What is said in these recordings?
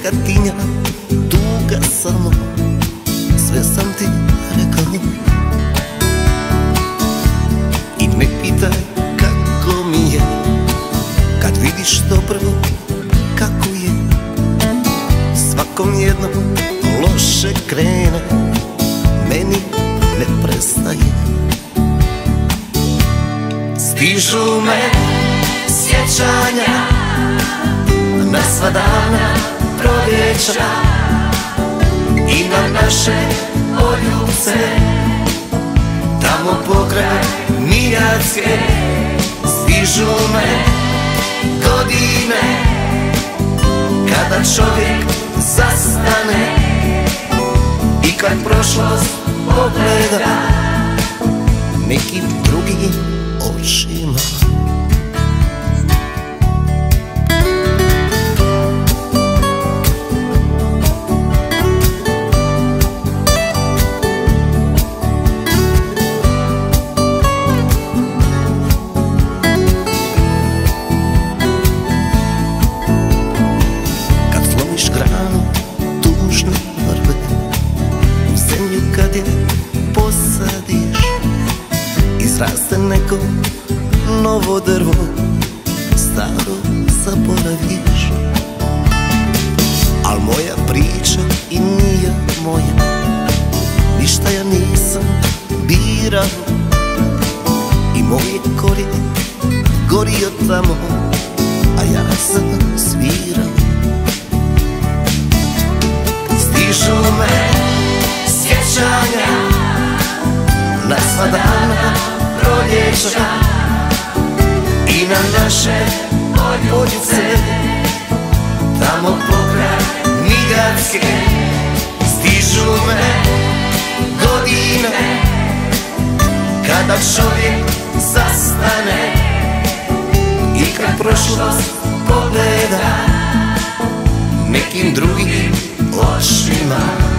tinja, tuga samo, sve sam ti rekao. I ne pitaj kako mi je, kad vidiš to prvo kako je. Svakom jednom loše krene, meni ne prestaje. Stižu me sjećanja na sva dana proljeća i na naše poljubce, tamo pokraj Miljacke. Stižu me godine kada čovjek zastane i kad prošlost pogleda nekim drugim očima. Izraste neko novo drvo, staro zaboraviš. Al moja priča i nije moja, ništa ja nisam birao. I moj korijen gorio tamo, a ja sam svirao. Stižu me sjećanja na sva dana proljeća i na naše poljubce, tamo pokraj Miljacke. Stižu me godine kada čovjek zastane i kad prošlost pogleda nekim drugim očima.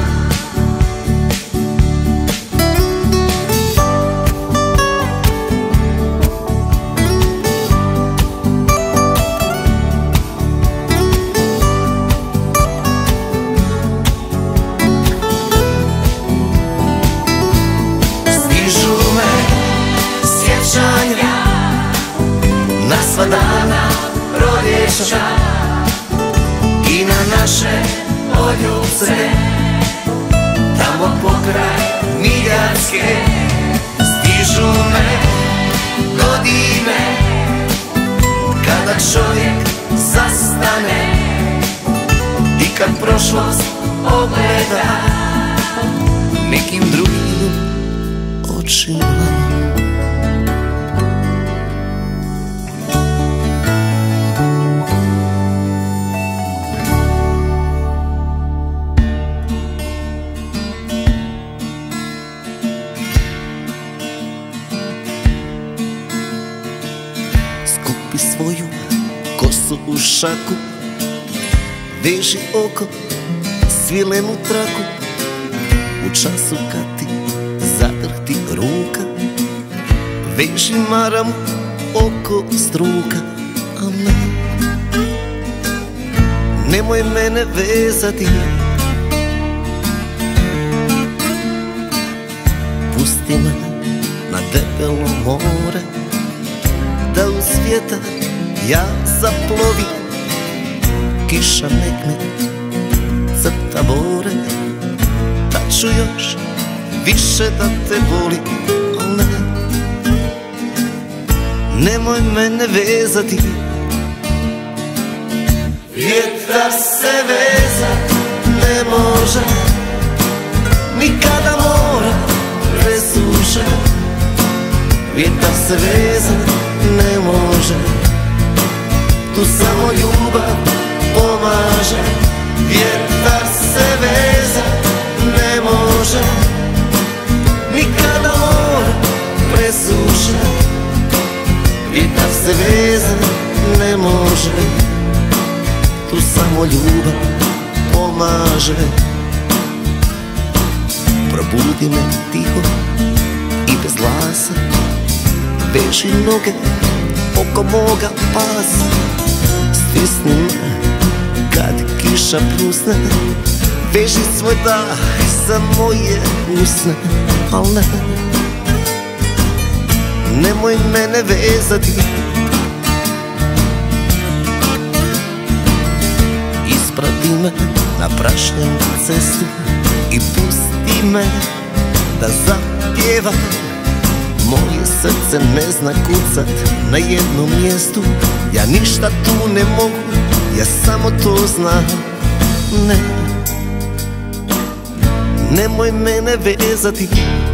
Na sva dana proljeća i na naše poljubce, tamo pokraj Miljacke. Stižu me godine kada čovjek zastane i kad prošlost pogleda nekim drugim očima. Skupi svoju kosu u šaku, veži oko svilenu traku. U času kad ti zadrhti ruka, veži maramu oko struka. A ne, nemoj mene vezati, pusti me na debelo more, da uz vjetar ja zaplovim. Kiša nek me crta bore, da ću još više da te volim. O ne, nemoj mene vezati. Vjetar se vezat ne može, nikada mora presuše. Vjetar se vezat ne može, tu samo ljubav pomaže. Vjetar se vezat ne može, nikada mora presuše. Vjetar se vezat ne može, tu samo ljubav pomaže. Probudi me tiho i bez glasa, veži noge oko moga pasa. Stisni me kad kiša duša prusne, veži svoj dah za moje usne. Al ne, nemoj mene vezati, isprati me na prašnjavu cestu i pusti me da zapjevam. Moje srce ne zna kucat na jednom mjestu, ja ništa tu ne mogu, ja samo to znam. Ne, nemoj mene vezati,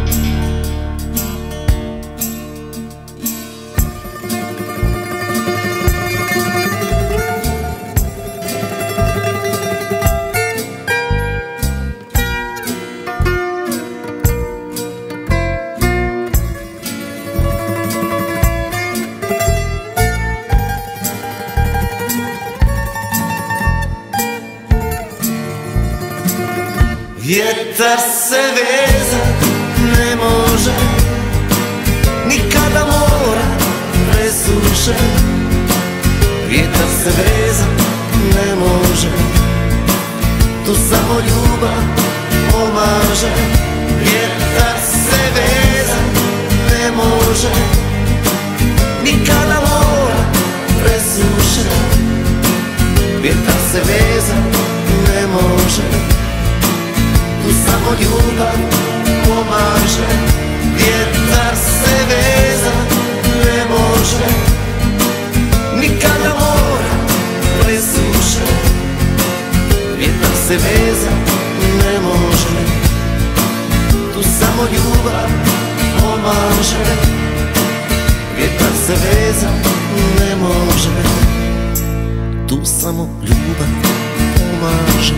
vjetar se vezat ne može, nikada mora presušen. Vjetar se vezat ne može, tu samo ljubav pomaže. Vjetar se vezat ne može, nikada mora presušen. Vjetar se vezat ne može, tu samo ljubav pomaže. Vjetar se vezat ne može, nikada mora presušen. Vjetar se vezat ne može, tu samo ljubav pomaže. Vjetar se vezat ne može, tu samo ljubav pomaže.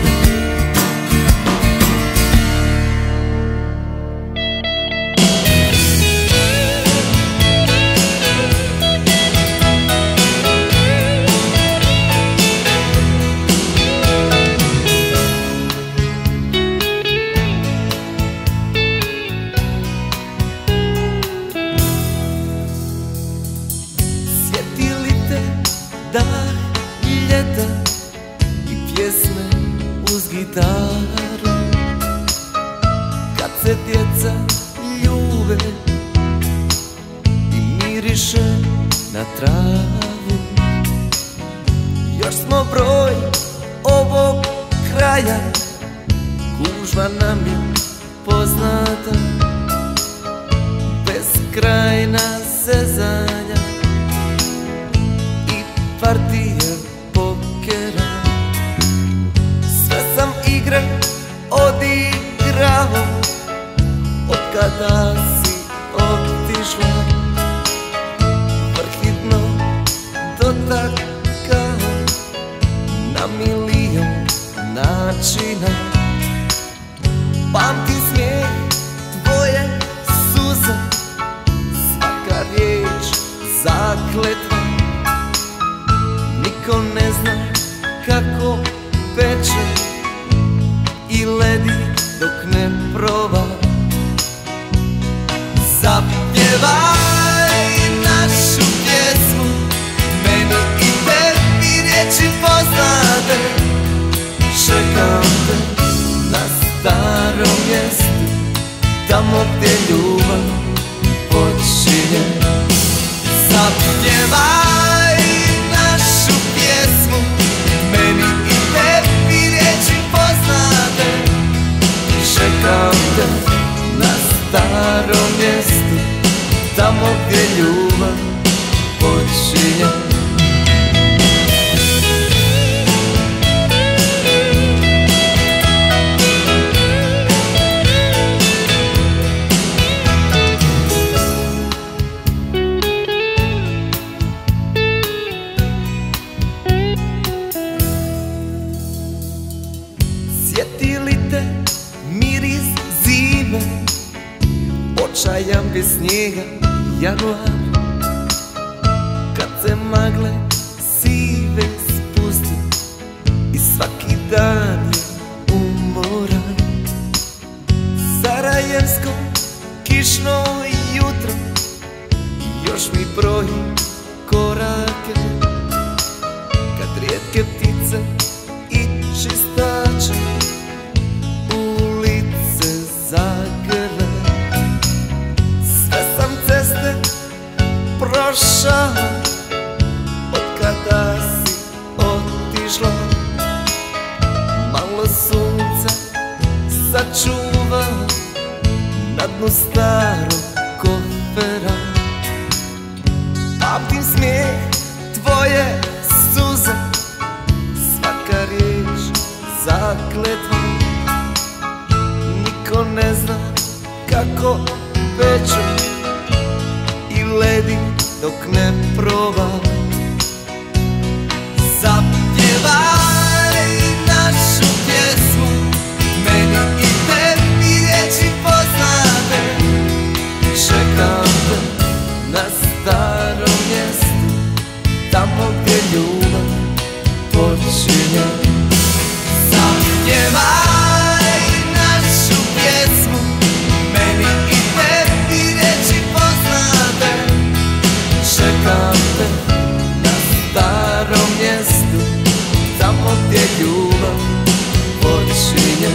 Dah ljeta i pjesme uz gitaru, kad se djeca ljube i miriše na travu. Još smo broj ovog kraja, gužva nam je poznata, beskrajna zezanja, partije pokera. Sve sam igre odigrao od kada si otišla. Vrhitno dotakao na milion načina. Pamtim smijeh, tvoje suze, svaka riječ zakletva. Niko ne zna kako peče i ledi dok ne proba. Zapjevaj našu pjesmu, meni i tebi riječi poznate. Čekam te na starom mjestu, tamo gdje ljubav počinje. Zapjevaj našu pjesmu, meni i tebi riječi poznate. Čekam te na starom mjestu, tamo gdje ljubav počinje. Sjeti li te miris zime, očajan bez snijega januar, kad se magle sive spuste i svaki dan je umoran. Sarajevsko kišno jutro još mi broji korake, kad rijetke ptice i čiste dnu starog kofera. Pamtim smijeh, tvoje suze, svaka riječ zakletva. Niko ne zna kako peču i ledi dok ne proba. Zapjevaj našu pjesmu, meni i tebi riječi poznate. Čekam te na starom mjestu, tamo gdje ljubav počinje. Zapjevaj našu pjesmu, meni i tebi riječi poznate. Čekam te na starom mjestu, tamo gdje ljubav počinje.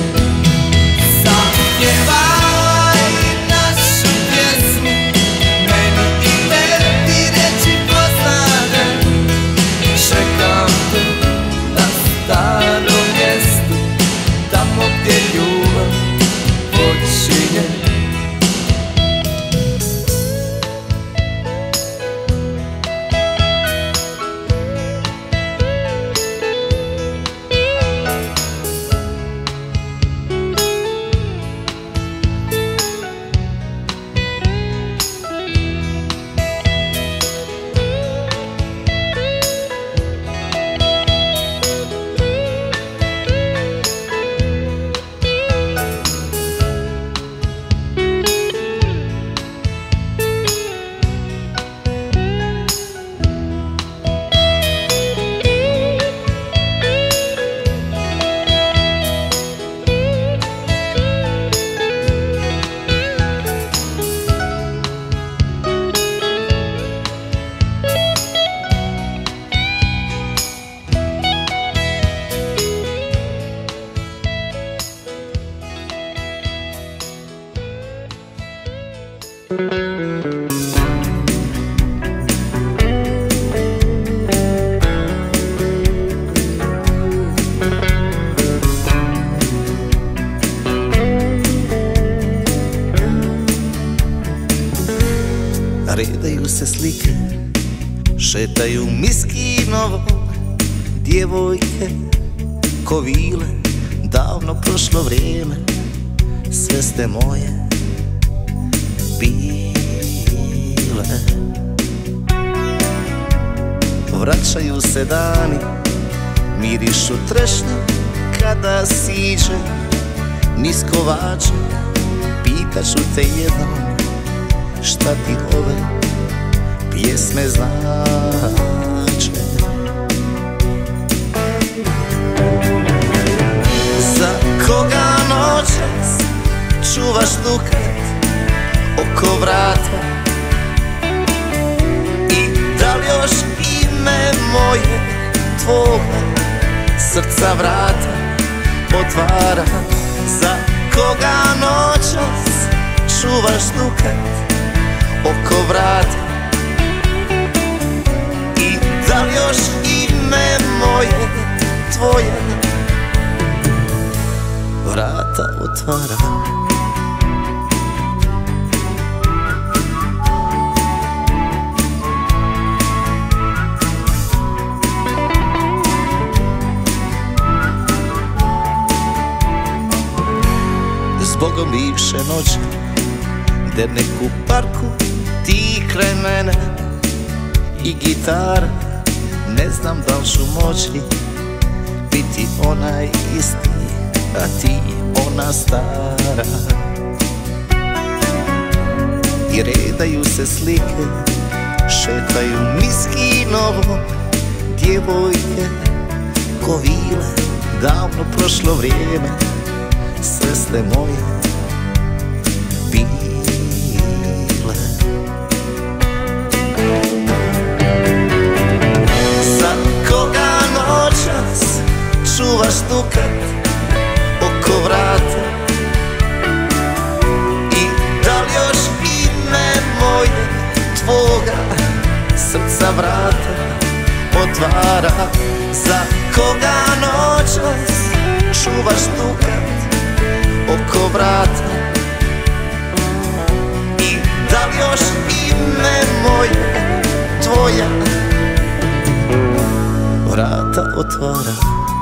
Zapjevaj našu pjesmu, meni i tebi riječi poznate. Čekam te na starom mjestu, tamo gdje ljubav počinje. Redaju se slike, šetaju Miskinovom djevojke, ko vile, davno prošlo vrijeme, sve ste moje bile. Vraćaju se dani, mirišu trešnju kada siđe niz kovače. Pitaću te jednom, šta ti ove pjesme znače? Za koga noćas čuvaš dukat oko vrata? I da li još ime moje tvoga srca vrata otvara? Za koga noćas čuvaš dukat oko vrata? I da li još ime moje tvoje vrata otvara? Zbogom bivše noći, dernek u parku, ti kraj mene i gitara. Ne znam da li ću moći biti onaj isti, a ti ona stara. I redaju se slike, šetaju Miskinovom djevojke, ko vile, davno prošlo vrijeme, sve ste moje bile. Za koga noćas čuvaš dukat oko vrata? I da li još ime moje tvoga srca vrata otvara? Za koga noćas čuvaš dukat oko vrata? tvoja vrata otvara.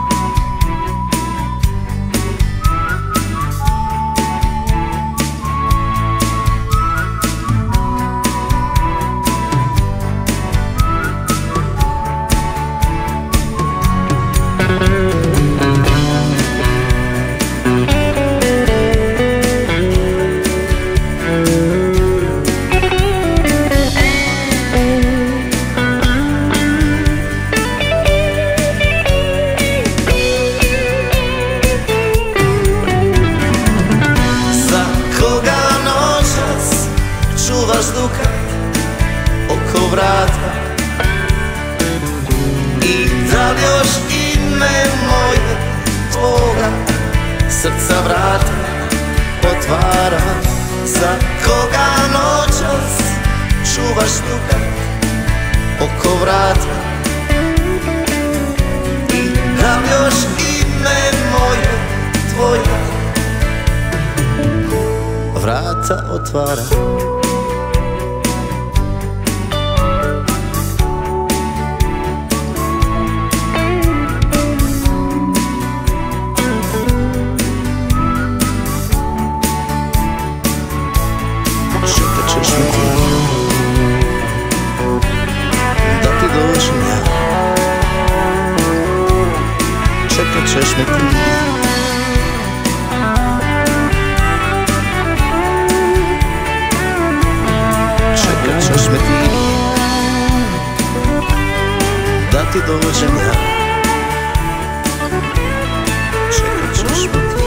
Čuvaš dukat oko vrata i da li još ime moje tvoga srca vrata otvara? Za koga noćas čuvaš dukat oko vrata i da li još ime moje tvoja vrata otvara. Čekat ćeš me ti, čekat ćeš me ti, da ti dođem ja. Čekat ćeš me ti.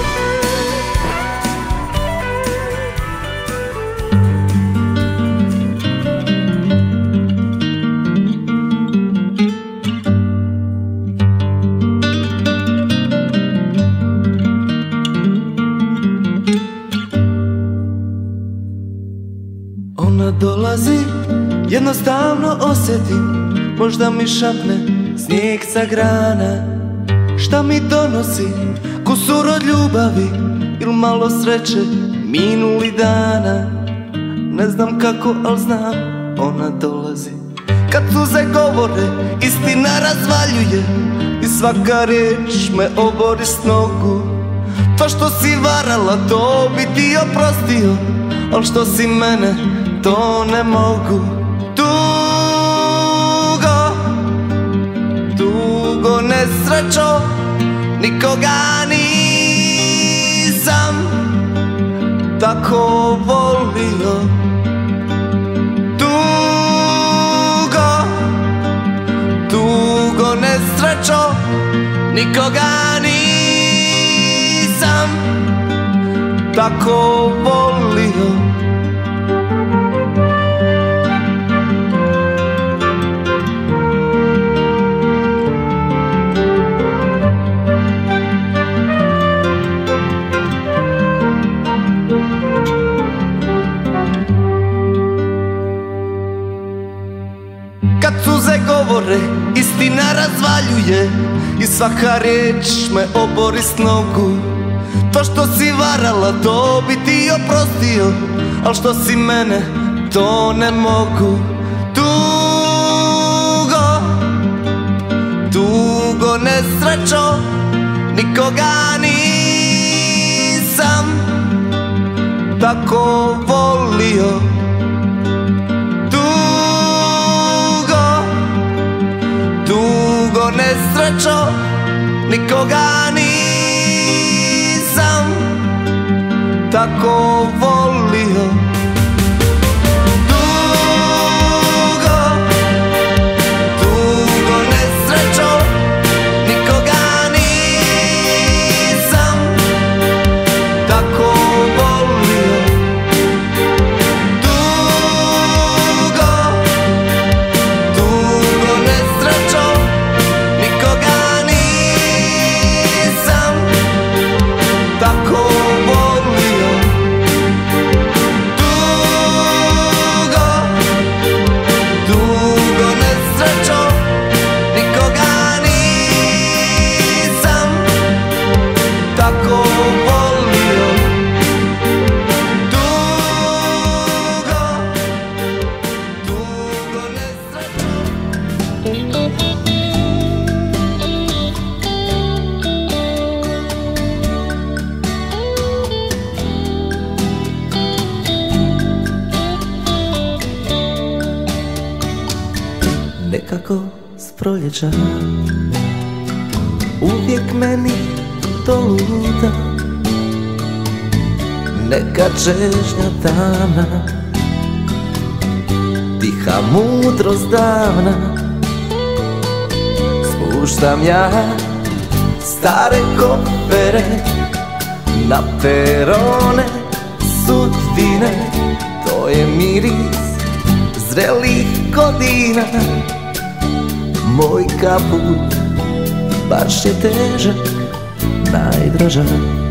Ona dolazi, jednostavno osjetim, možda mi šapne snijeg sa grana. Šta mi donosi, kusur od ljubavi il malo sreće minuli dana. Ne znam kako, al znam, ona dolazi. Kad suze govore, istina razvaljuje i svaka riječ me obori s nogu. To što si varala, to bi ti oprostio, al što si mene, to ne mogu. Dugo nesrećo, nikoga nisam tako volio. Dugo nesrećo, nikoga nisam tako volio. Kad suze govore, istina razvaljuje i svaka riječ me obori s nogu. To što si varala, to bi ti oprostio, al što si mene, to ne mogu. Dugo nesrećo, nikoga nisam tako volio. Dugo nesrećo, nikoga nisam tako volio. Dugo nesrećo, nikoga nisam tako volio. Dugo nesrećo, nikoga nisam tako volio. Dugo nesrećo, nikoga nisam tako volio. Dugo nesrećo. nekako s proljeća uvijek meni doluta neka čežnja tamna, tiha mudrost davna. Spuštam ja stare kofere na perone sudbine, to je miris zrelih godina. Moj kaput baš je težak, najdraža.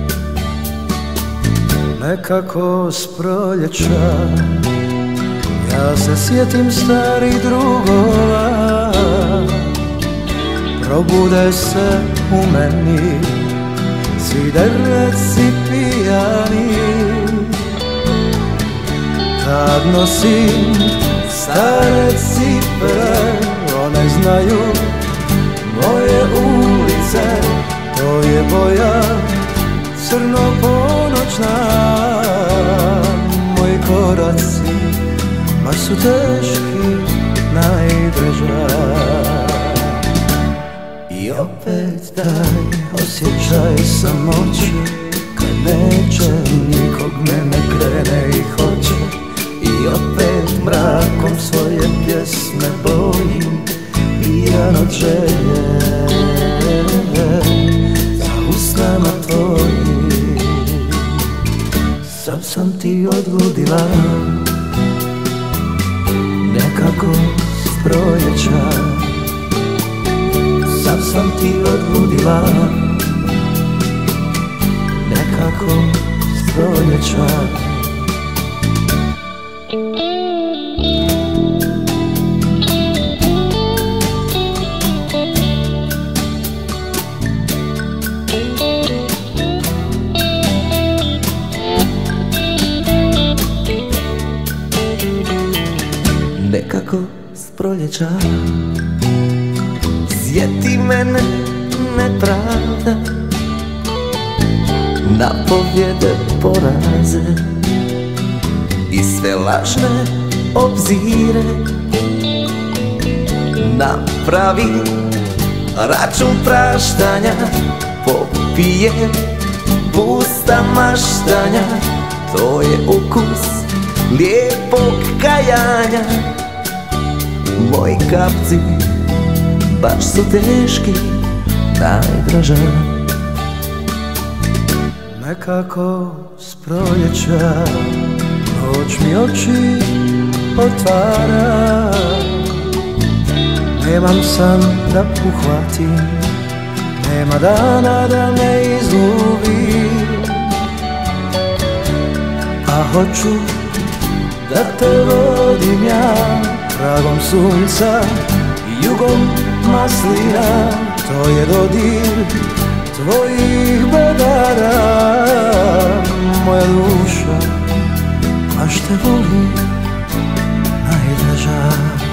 Nekako s proljeća ja se sjetim starih drugova, probude se u meni svi dereci pijani. Kad nosim stare cipele, one znaju moje ulice, to je boja crno-ponoćna. Moji koraci baš su teški, najdraža. I opet taj osjećaj samoće, kad neće nikog mene krene i hoće. I opet mrakom svoje pjesme bojim, pijan od želje za usnama tvojim. Sad sam ti odludila, nekako s proljeća. Sad sam ti odludila, nekako s proljeća. Nekako s proljeća sjeti mene nepravda, na pobjede poraze i sve lažne obzire. Napravi račun praštanja, popije pusta maštanja, to je ukus lijepog kajanja. Moji kapci baš su teški, najdraža. Nekako s proljeća noć mi oči otvara. Nemam san da uhvatim, nema dana da me izgubim. A hoću da te vodim ja, tragom sunca i jugom maslina. To je dodir tvojih bedara, moja duša baš te voli, najdraža.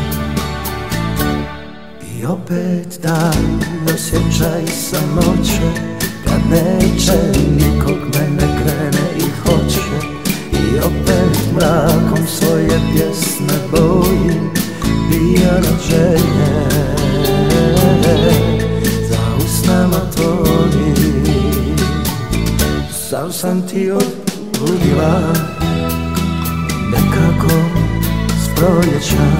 I opet taj osjećaj samoće, kad neće nikog mene krene i hoće. I opet mrakom svoje pjesme bojim, pijan od želje za usnama tvojim. Sam sam ti odludila, nekako s proljeća.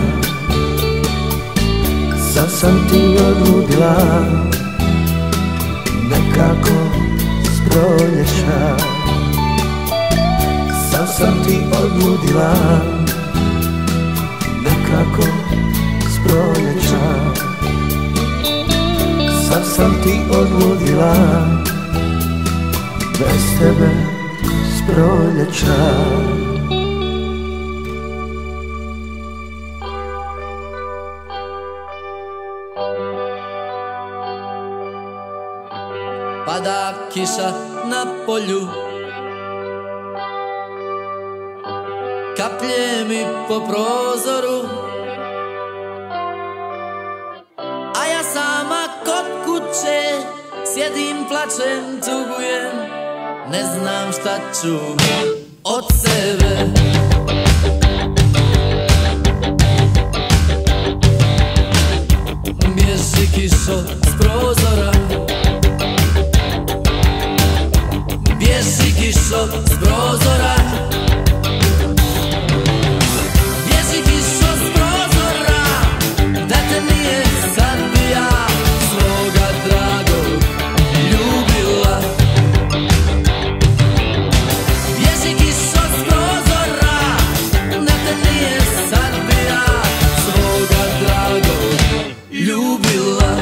Sam sam ti odludila, nekako s proljeća. Sam sam ti odludila, nekako s proljeća. Sad sam ti odludila, bez tebe s proljeća. Pada kiša na polju, kaplje mi po prozoru, a ja sama kod kuće sjedim, plačem, tugujem, ne znam šta ću od sebe. kišo s prozora, bježi kišo s prozora, bježi kišo s prozora, da te nije sad bi ja svoga dragog ljubila. Bježi kišo s prozora, da te nije sad bi ja svoga dragog ljubila.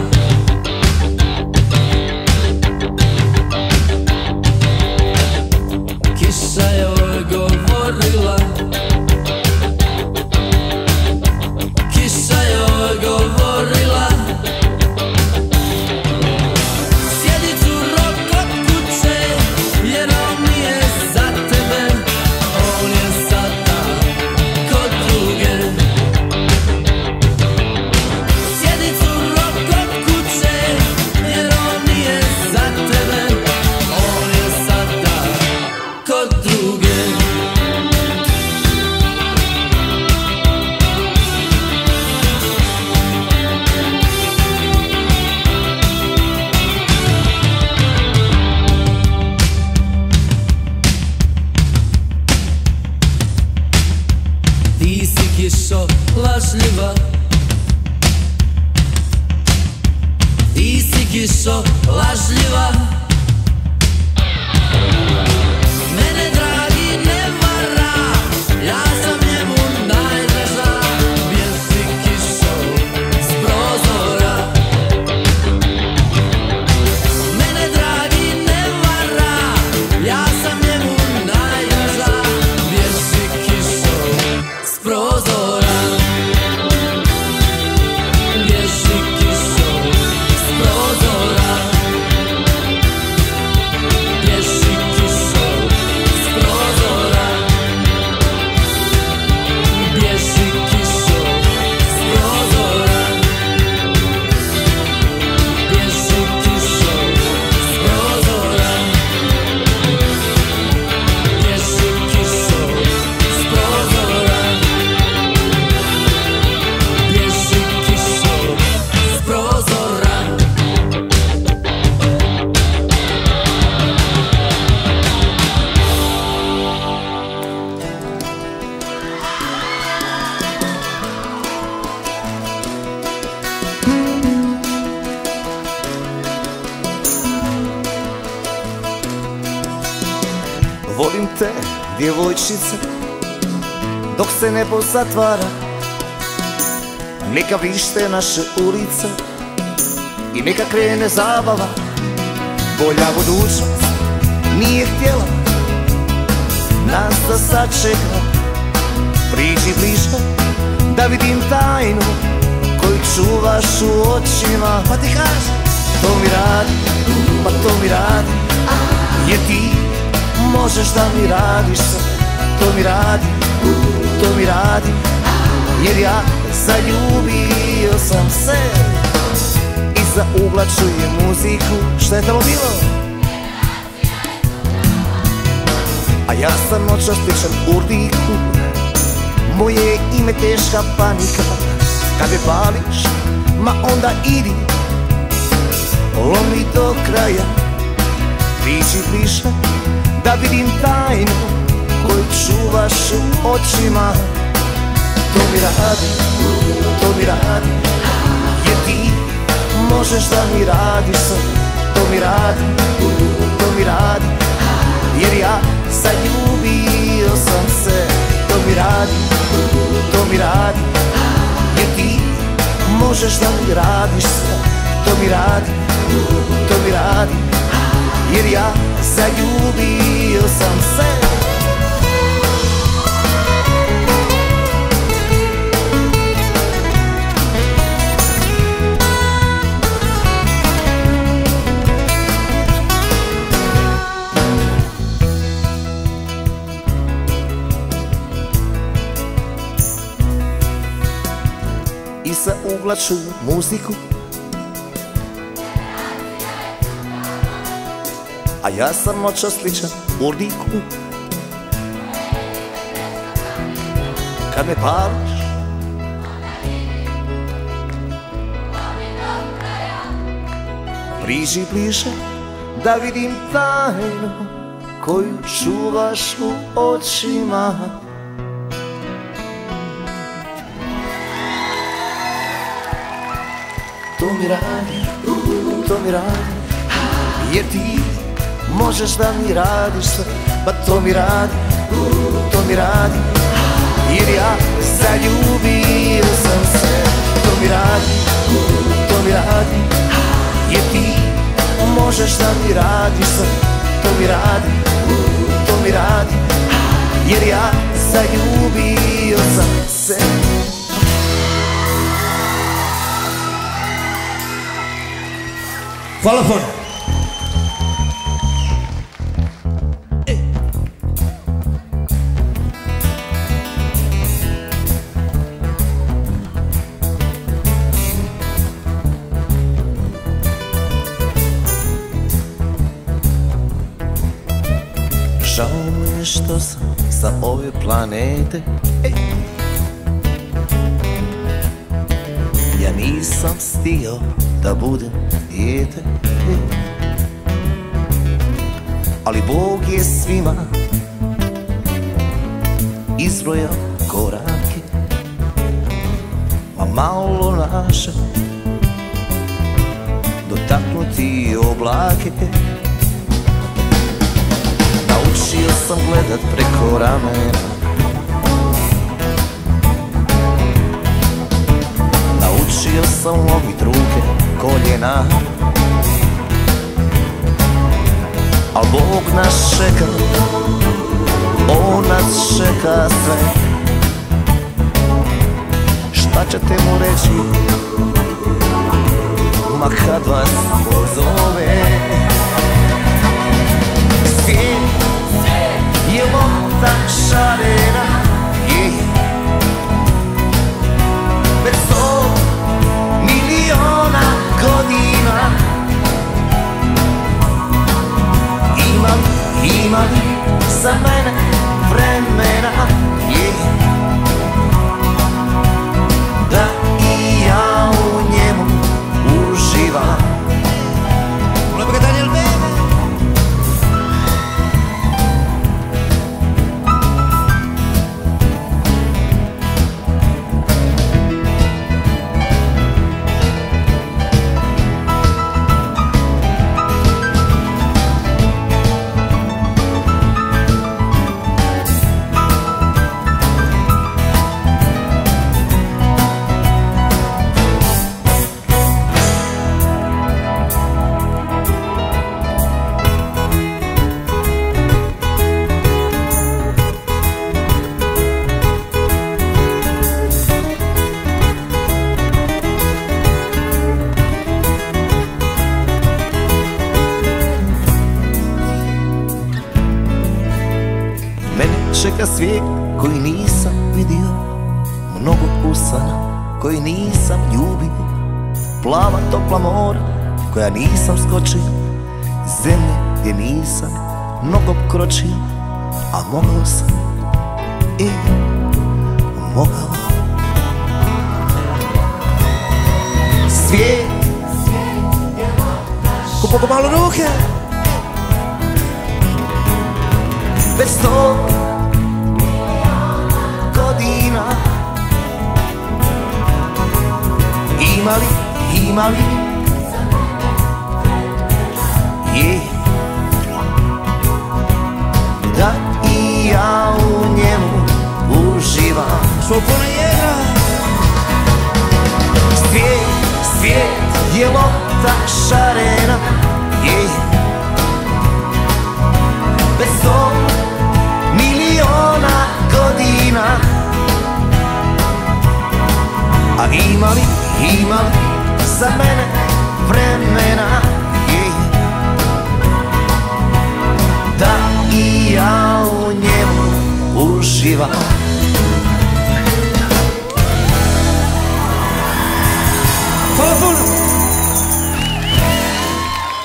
Kiša joj govorila, kiša joj govorila, sjedi curo kod kuće, jer on nije za tebe, on je sada kod druge. Sjedi curo kod kuće, jer on nije za tebe, on je sada kod druge. Ti si kišo lažljiva, ti si kišo lažljiva, mene dragi ne vara, ja sam njemu najdraža. Bježi kišo s prozora, mene dragi ne vara, ja sam njemu najdraža. Bježi kišo s prozora, bježi kišo s prozora, bježi kišo s prozora, bježi kišo s prozora, bježi kišo s prozora, bježi kišo s prozora, bježi kišo s prozora. Volim te, djevojčice, dok se nebo zatvara. Neka vište naše ulice i neka krene zabava. Bolja budućnost nije htjela nas da sačeka. Priđi bliže da vidim tajnu koju čuvaš u očima. Pa ti kaži, to mi radi, pa to mi radi, jer ti možeš da mi radiš sve. To mi radi, to mi radi, jer ja zaljubio sam se. Iza ugla čujem muziku, šta je tamo bilo? A ja sam noćas pričam urdiku, moje je ime teška panika. Kad me pališ, ma onda idi, lomi do kraja. Priđi bliže da vidim tajnu koju čuvaš u očima. To mi radi, to mi radi, jer ti možeš da mi radiš sve. To mi radi, to mi radi, jer ja zaljubio sam se. To mi radi, to mi radi, jer ti možeš da mi radiš sve. To mi radi, to mi radi, jer ja zaljubio sam se. Iza ugla čujem muziku, a ja sam noćas sličan urdiku. Kad me pališ, Priđi bliže da vidim tajnu koju čuvaš u očima. To mi radi, to mi radi, jer ti možeš da mi radiš sve. Pa to mi radi, to mi radi, jer ja zaljubio sam se. To mi radi, to mi radi, jer ti možeš da mi radiš sve. To mi radi, to mi radi, jer ja zaljubio sam se. Hvala puno. Žao mi je što sam sa ove planete. Ja nisam stigao da budem dijete, ali Bog je svima izbrojao korake, a malo naše dotaknuti oblake. Naučio sam gledat preko ramena, naučio sam lovit ruke, koljena, al Bog nas čeka, On nas čeka sve. Šta ćete mu reći, ma kad vas pozove? Svijet je lopta šarena, već 100 miliona godina. Ima li za mene vremena, da i ja u njemu uživam? Čeka svijet koji nisam vidio, mnogo usana koji nisam ljubio, plava topla mora koja nisam skočio, zemlje gdje nisam nogom kročio, a mogao sam, mogao. Svijet ko Bogu malo ruke, već 100 godina. Ima li da i ja u njemu uživam? Svopona jedna. Svijet je lopta šarena, bez 100 miliona godina. A ima li za mene vremena, da i ja u njemu uživam? Hvala puno.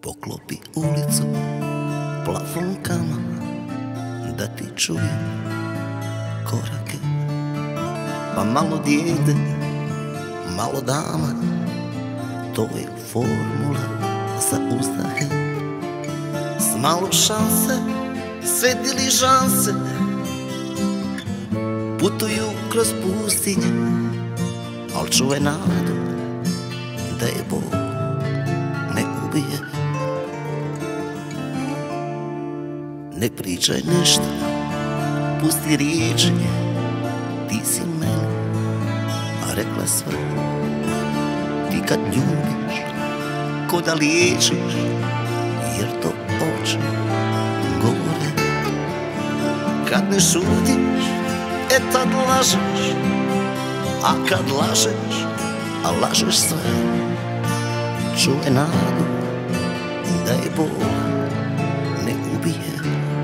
poklopi ulicu plafonkama, da ti čujem korake. Pa malo dijete, malo dama, to je formula za uzdahe. S malo šanse, sve diližanse putuju kroz pustinje, al čuvaj nadu da je Bog ne ubije. Ne pričaj ništa, pusti riječi, ti si meni rekla sve. Ti kad ljubiš, ko da liječiš, jer to oči govore. Kad ne šutiš, tad lažeš, a kad lažeš, a lažeš sve. Čuvaj nadu da je Bog ne ubije.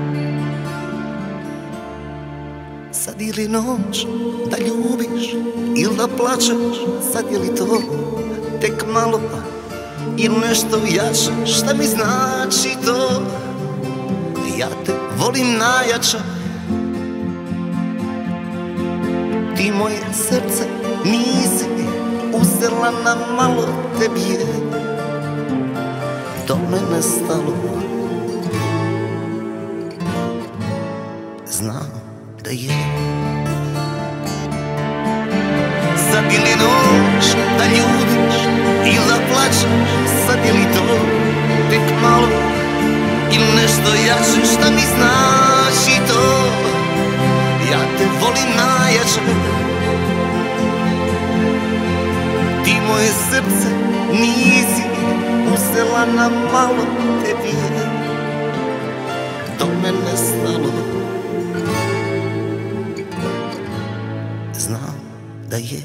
Sad ili noć da ljubiš ili da plačeš, sad je li to tek malo ili nešto jače, šta mi znači to? Ja te volim najjače, ti moje srce nisi uzela na malo, tebi je do mene stalo. Znam da je. Sad ili noć da ljubiš ili da plačeš, sad je li to tek malo ili nešto jače, šta mi znači to? Ja te volim najjače, ti moje srce nisi uzela na malo, tebi je do mene stalo. Znam da je.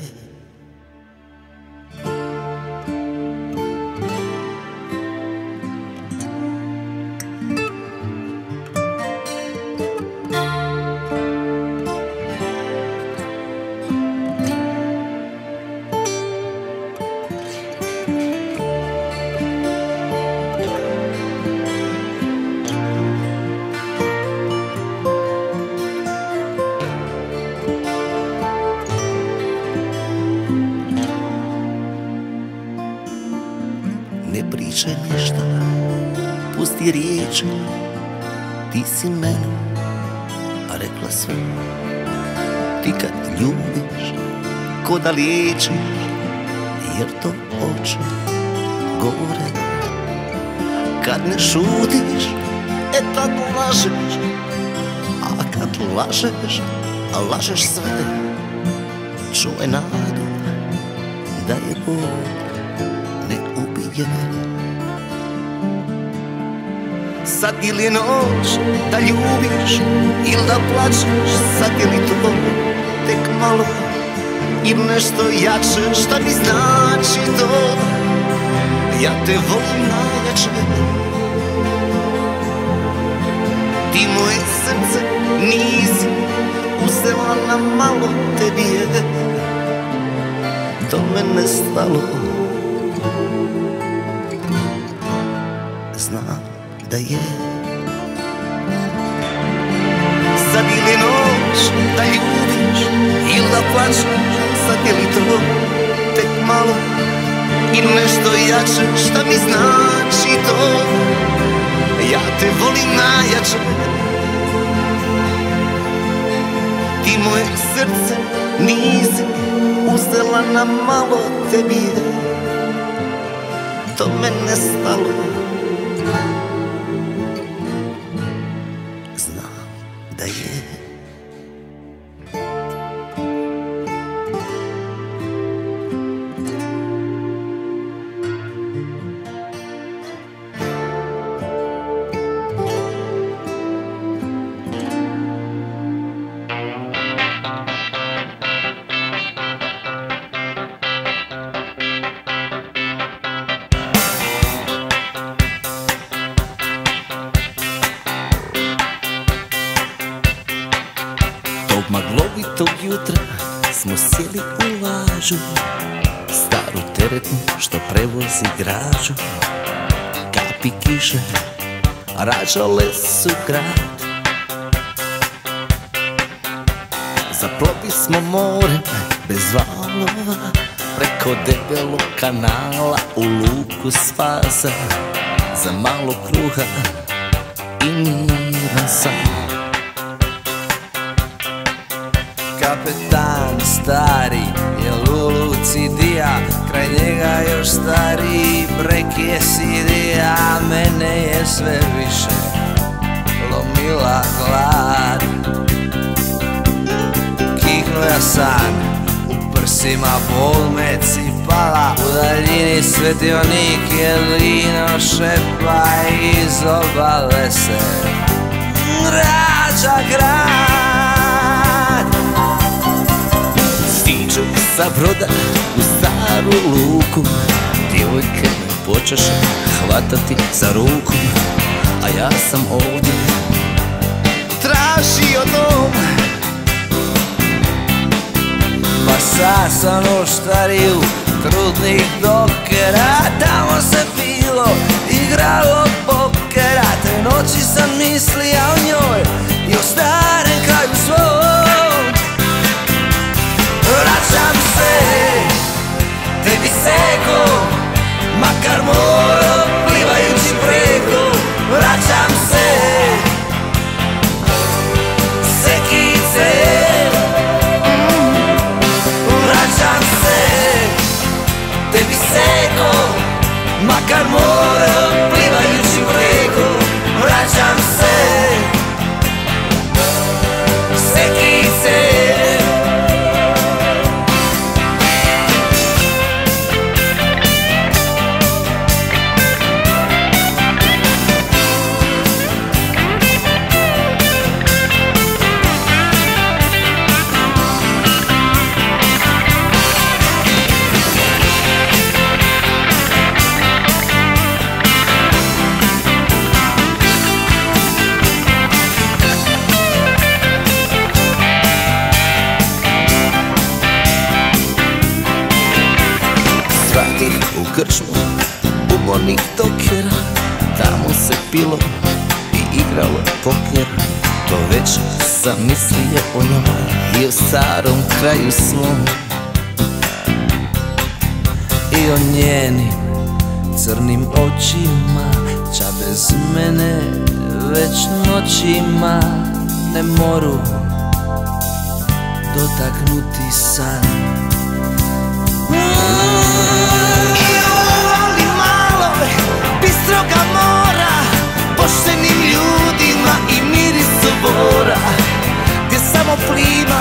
Ne pričaj ništa, pusti riječi, ti si meni rekla sve. Ti kad ljubiš, ko da liječiš, jer to oči govore. Kad ne šutiš, tad lažeš, a kad lažeš, a lažeš sve. Čuvaj nadu da je Bog ne ubije. Sad ili noć da ljubiš ili da plačeš, sad je li to tek malo ili nešto jače, šta mi znači to? Ja te volim najjače, ti moje srce nisi uzela na malo, tebi je do mene stalo. Znam da je. Sad ili noć da ljubiš ili da plačeš, sad je li to tek malo ili nešto jače, šta mi znači to? Ja te volim najjače, ti moje srce nisi uzela na malo, tebi je do mene stalo. Znam da je. Maglovitog jutra smo sjeli u lažu, staru teretnu što prevozi građu. Kapi kapi kiše rađale su grad. Zaplovi smo more bez valova preko debelog kanala u luku spasa. Za malo kruha i miran san. Kapetan stari je Lulucidija, kraj njega još stariji brek je Sidija. Mene je sve više lomila glad. Kihnu ja san, u prsima bol me cipala. U daljini svetionik je lino šepa, iz obale se rađa grad. Stiđu sa broda u staru luku, djevojke me počeše hvatati za ruku, a ja sam ovdje tražio dom. Pa sasam u štariju trudnih dokera, tamo se pilo, igralo pokera. Te noći sam mislija o njoj i o starem kraju svom. Vraćam se, tebi seko, makar moro plivajući preko. Vraćam se, sekice. Vraćam se, tebi seko, makar moro plivajući preko. Vraćam se, sekice. U krčmu umornih dokera, tamo se pilo i igralo poker. To već sam mislio o njoj i o starom kraju svom, i o njenim crnim očima, ča bez mene već noćima ne moru dotaknuti san. I uvali maloj bistroga mora, poštenim ljudima i mirisu bora, gdje samo plima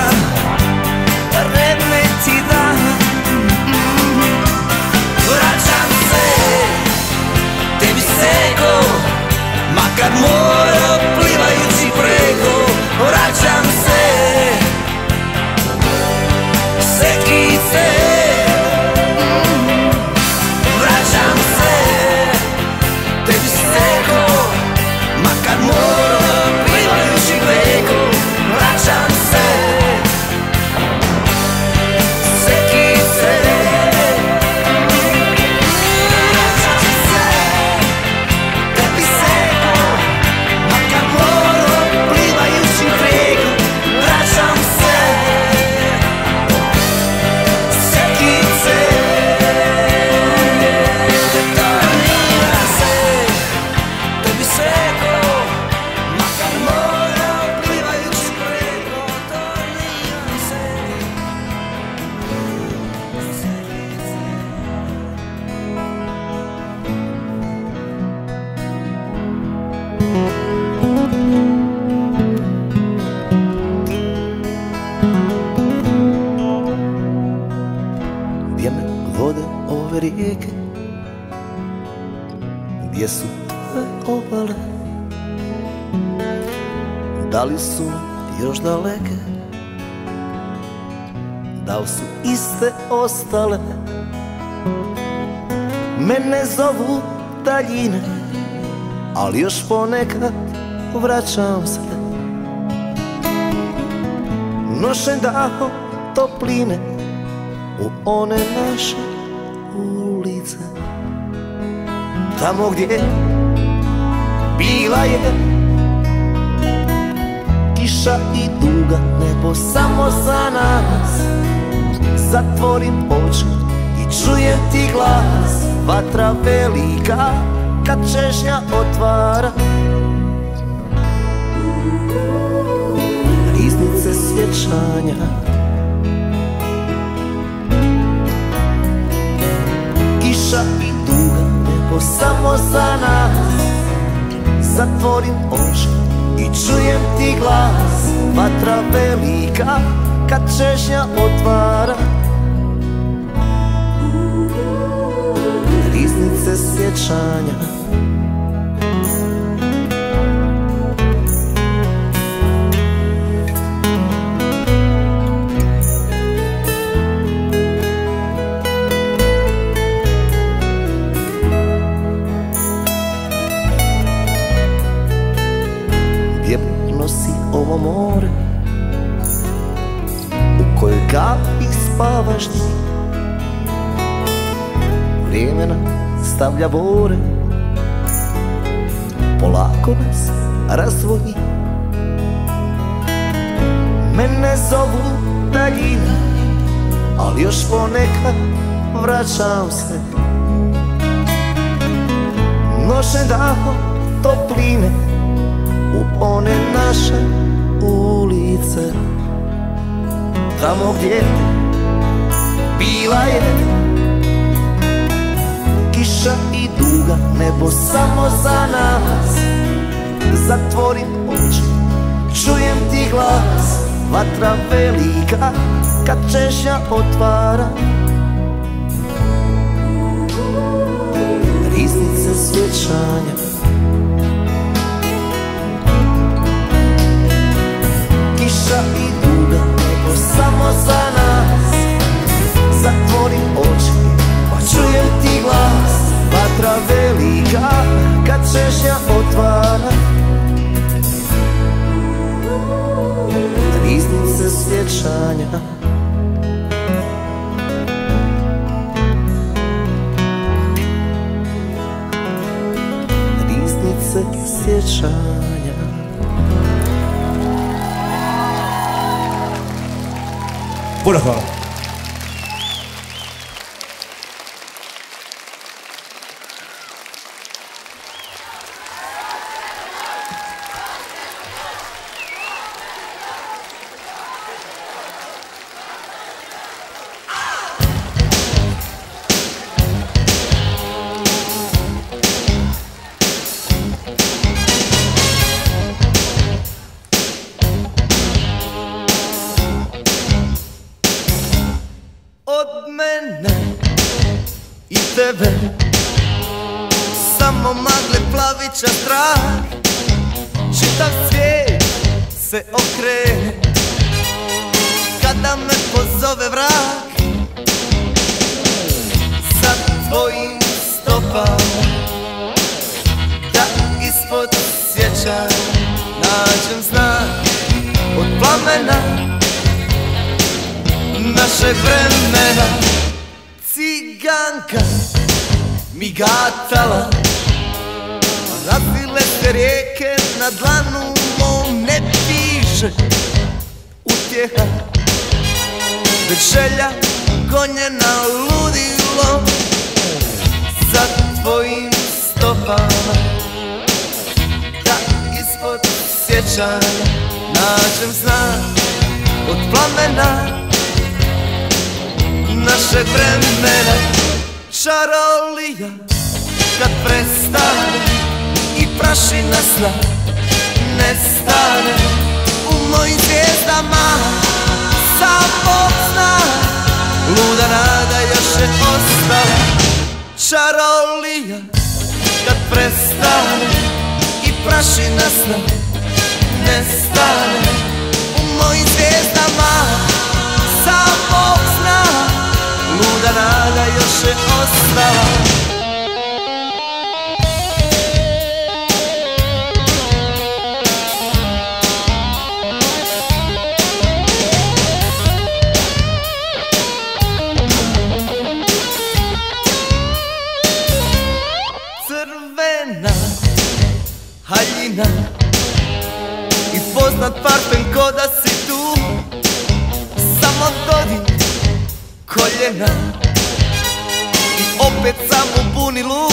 remeti dan. Vraćam se, tebi seko, makar moro plivajući preko. Vraćam se, sekice. Vraćam se, tebi seko, makar moro plivajući preko. Vraćam se, sekice. Vraćam se, tebi seko, makar moro plivajući preko. Vraćam se, sekice. Torniram se, tebi seko, makar moro plivajući preko. Torniram se, sekice. Gdje me vode ove rijeke, gdje su tvoje obale, da li su još daleke, da li su iste ostale. Mene zovu daljine, ali još ponekad vraćam se. Nošen dahom topline u one naše ulice, tamo gdje bila je kiša i duga, nebo samo za nas. Zatvorim oči i čujem ti glas, vatra velika kad češnja otvara. Riznice sjećanja, kiša i duga, nebo samo za nas. Zatvorim oči i čujem ti glas, vatra velika kad češnja otvara. Riznice sjećanja, gdje nosi ovo more, u kojoj kapi spavaš ti. Vrijeme nam stavlja bore, polako nas razdvoji. Mene zovu daljina, ali još ponekad vraćam se. Nošen dahom topline u one naše ulice, tamo gdje bila je kiša i duga, nebo samo za nas. Zatvorim oči, čujem ti glas, vatra velika kad češnja otvara. Riznice sjećanja, kiša i duga, nebo samo za nas. Zatvorim oči pa čujem ti glas, vatra velika kad češnja otvara. Riznice sjećanja, riznice sjećanja. Puno hvala. Od mene i tebe samo magle plavića strah, čitav svijet se okrene kada me pozove vrag. Za tvojim stopama da ispod sjećanja nađem znak od plamena našeg vremena. Ciganka mi gatala, razvile se rijeke na dlanu mom, ne piše utjeha, već želja gonjena ludilo. Za tvojim stopama da ispod sjećanja nađem znak od plamena našeg vremena. Čarolija kad prestane i prašina sna nestane, u mojim zvijezdama sam Bog zna, luda nada još je ostala. Čarolija kad prestane i prašina sna nestane, u mojim zvijezdama sam Bog zna, luda nada još je ostala. haljina i poznat parfem ko da si tu. Samo dodir koljena i opet sam u bunilu.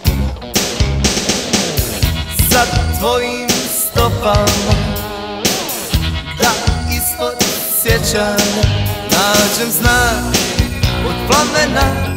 Za tvojim stopama da ispod sjećanja nađem znak od plamena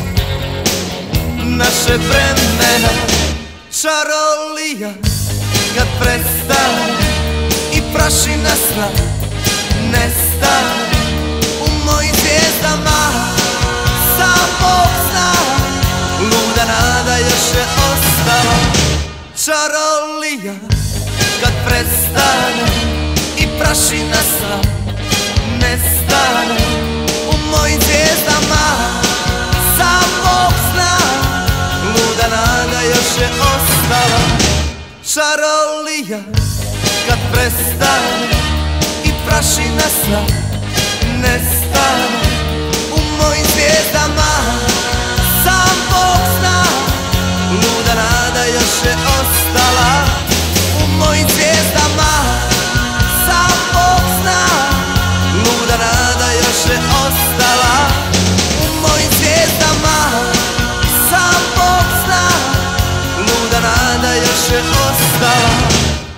naše vremena. Čarolija kad prestane i prašina sna nestane u mojim zvijezdama. Sam Bog zna, luda nada još je ostala. Čarolija kad prestane i prašina sna nestane u mojim zvijezdama. Sam Bog zna, luda nada još je ostala. Čarolija kad prestane i prašina sna nestane u mojim zvijezdama. Sam Bog zna, luda nada još je ostala u mojim zvijezdama. Sam Bog zna, luda nada još je ostala u mojim zvijezdama. Sam Bog zna, luda nada još je ostala.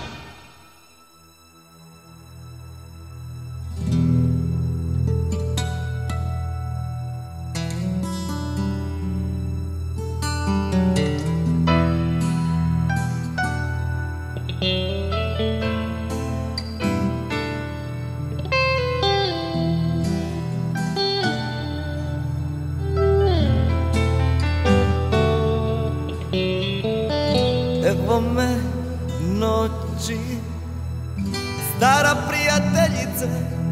Evo me noći, stara prijateljice,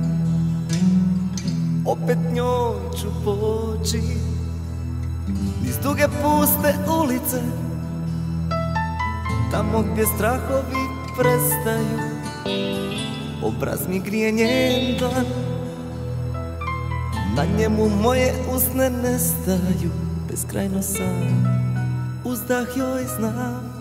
opet njoj ću poći niz duge puste ulice, tamo gdje strahovi prestaju, obraz mi grije njen dlan, na njemu moje usne nestaju, beskrajno sam, uzdah joj znam.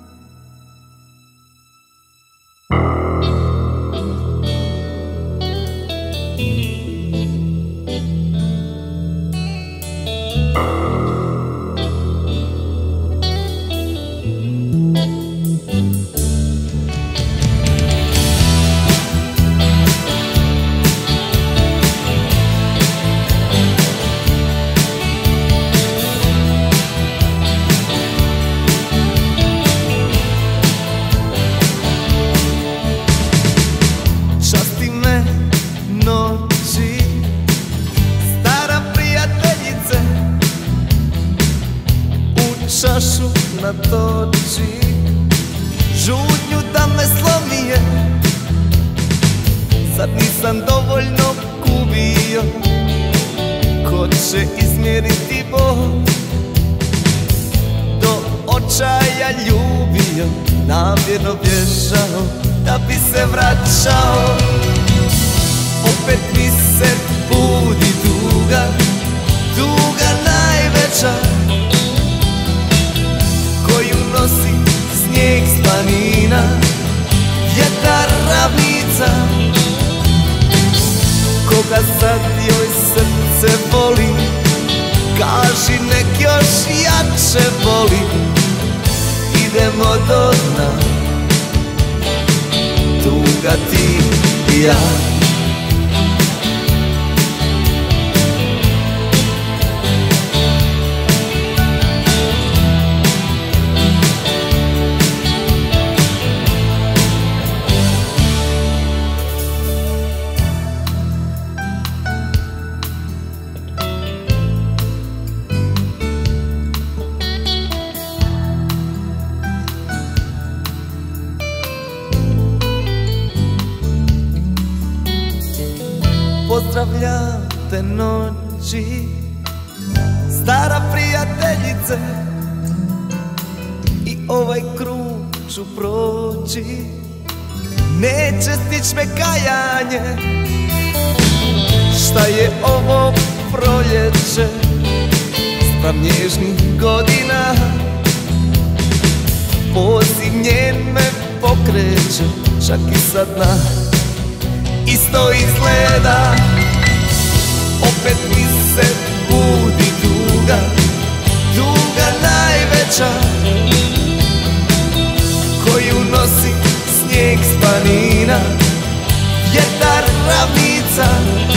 Čašu natoči, žudnju da me slomije, sad nisam dovoljno kubio, ko će izmjeriti Bog, do očaja ljubio, namjerno bježao da bi se vraćao. Opet mi se budi tuga, tuga najveća, koju nosi snijeg s planina, vjetar ravnica. Koga sad joj srce boli, kaži nek još jače boli. Idemo do dna, tuga ti i ja. Pozdravljam te noći, stara prijateljice, i ovaj krug ću proći, neće stić me kajanje. Šta je ovo proljeće, spram nježnih godina, poziv njen me pokreće, čak i sa dna. Isto izgleda, opet mi se budi tuga, tuga najveća, koju nosi snijeg s planina, vjetar ravnica.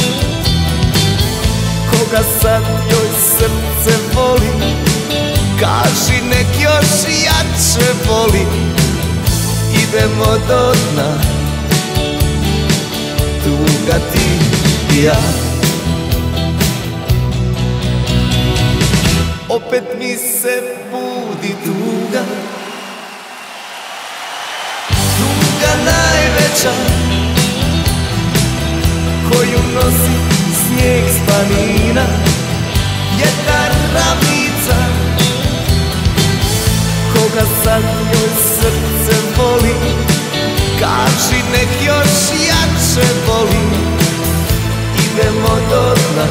Koga sad joj srce voli, kaži nek još jače voli. Idemo do dna, tuga ti i ja. Opet mi se budi tuga, tuga najveća, koju nosi snijeg s planina, vjetar ravnica. Koga sad joj srce voli, kaži nek još jače voli. Idemo do dna,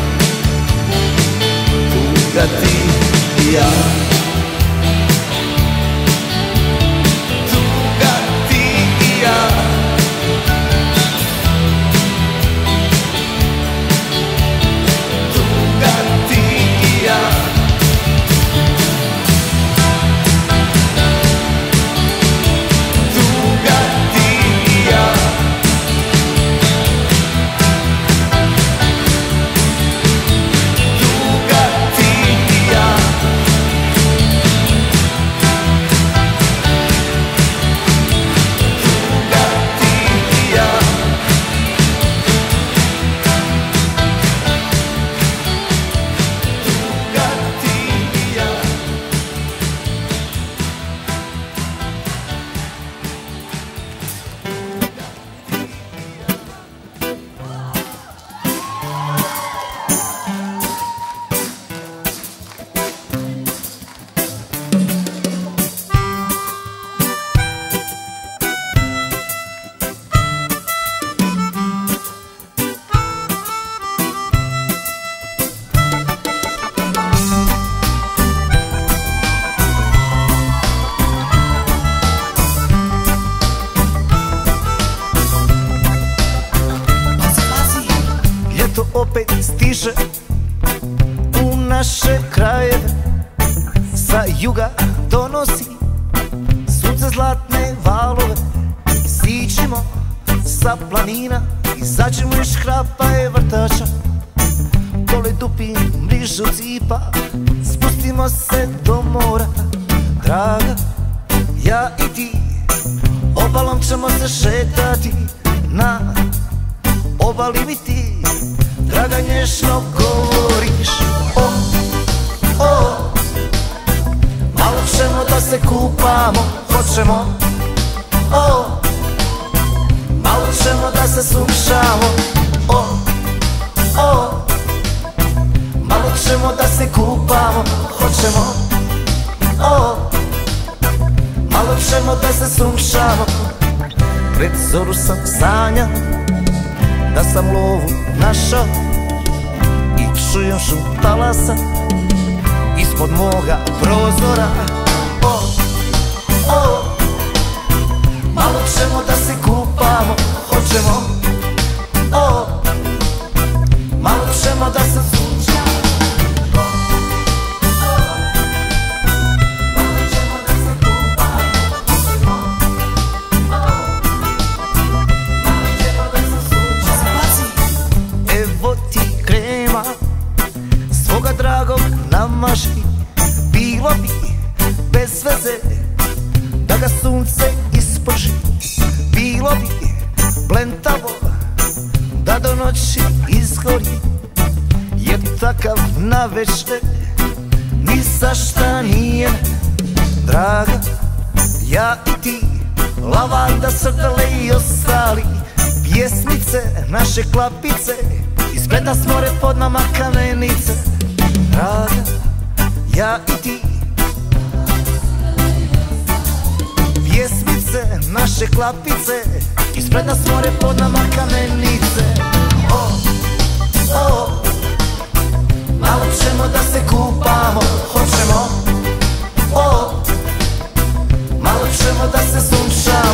tuga ti i ja. Tuga ti i ja. Tuga ti i ja. Tuga ti i ja. Tuga ti i ja. Opet stiže u naše krajeve, sa juga donosi sunce zlatne valove. Siđimo sa planina, izađemo iz škrapaje vrtača, dole dupi mrižu cipa, spustimo se do mora. Draga, ja i ti, obalom ćemo se šetati, na obali mi ti, draga, nježno govoriš. O, o, malo ćemo da se kupamo, hoćemo. O, malo ćemo da se sunšamo. O, o, malo ćemo da se kupamo, hoćemo. O, malo ćemo da se sunšamo. Pred zoru sam sanjao da sam lovu našao i čujem šum talasa ispod moga prozora. O, o, malo ćemo da se kupamo, hoćemo. O, malo ćemo da se sunčamo. Dragog namaži, bilo bi bez veze da ga sunce isprži. Bilo bi blentavo da do noći izgori, jer takav naveče ni za šta nije. Draga, ja i ti, lavanda, srdele i ostali, pjesmice, naše klapice, izgleda smore pod nama kamenice. Draga, ja i ti, pjesmice, naše klapice, ispred nas more, pod nama kamenice. O, o, malo ćemo da se kupamo, hoćemo. O, malo ćemo da se sunšamo.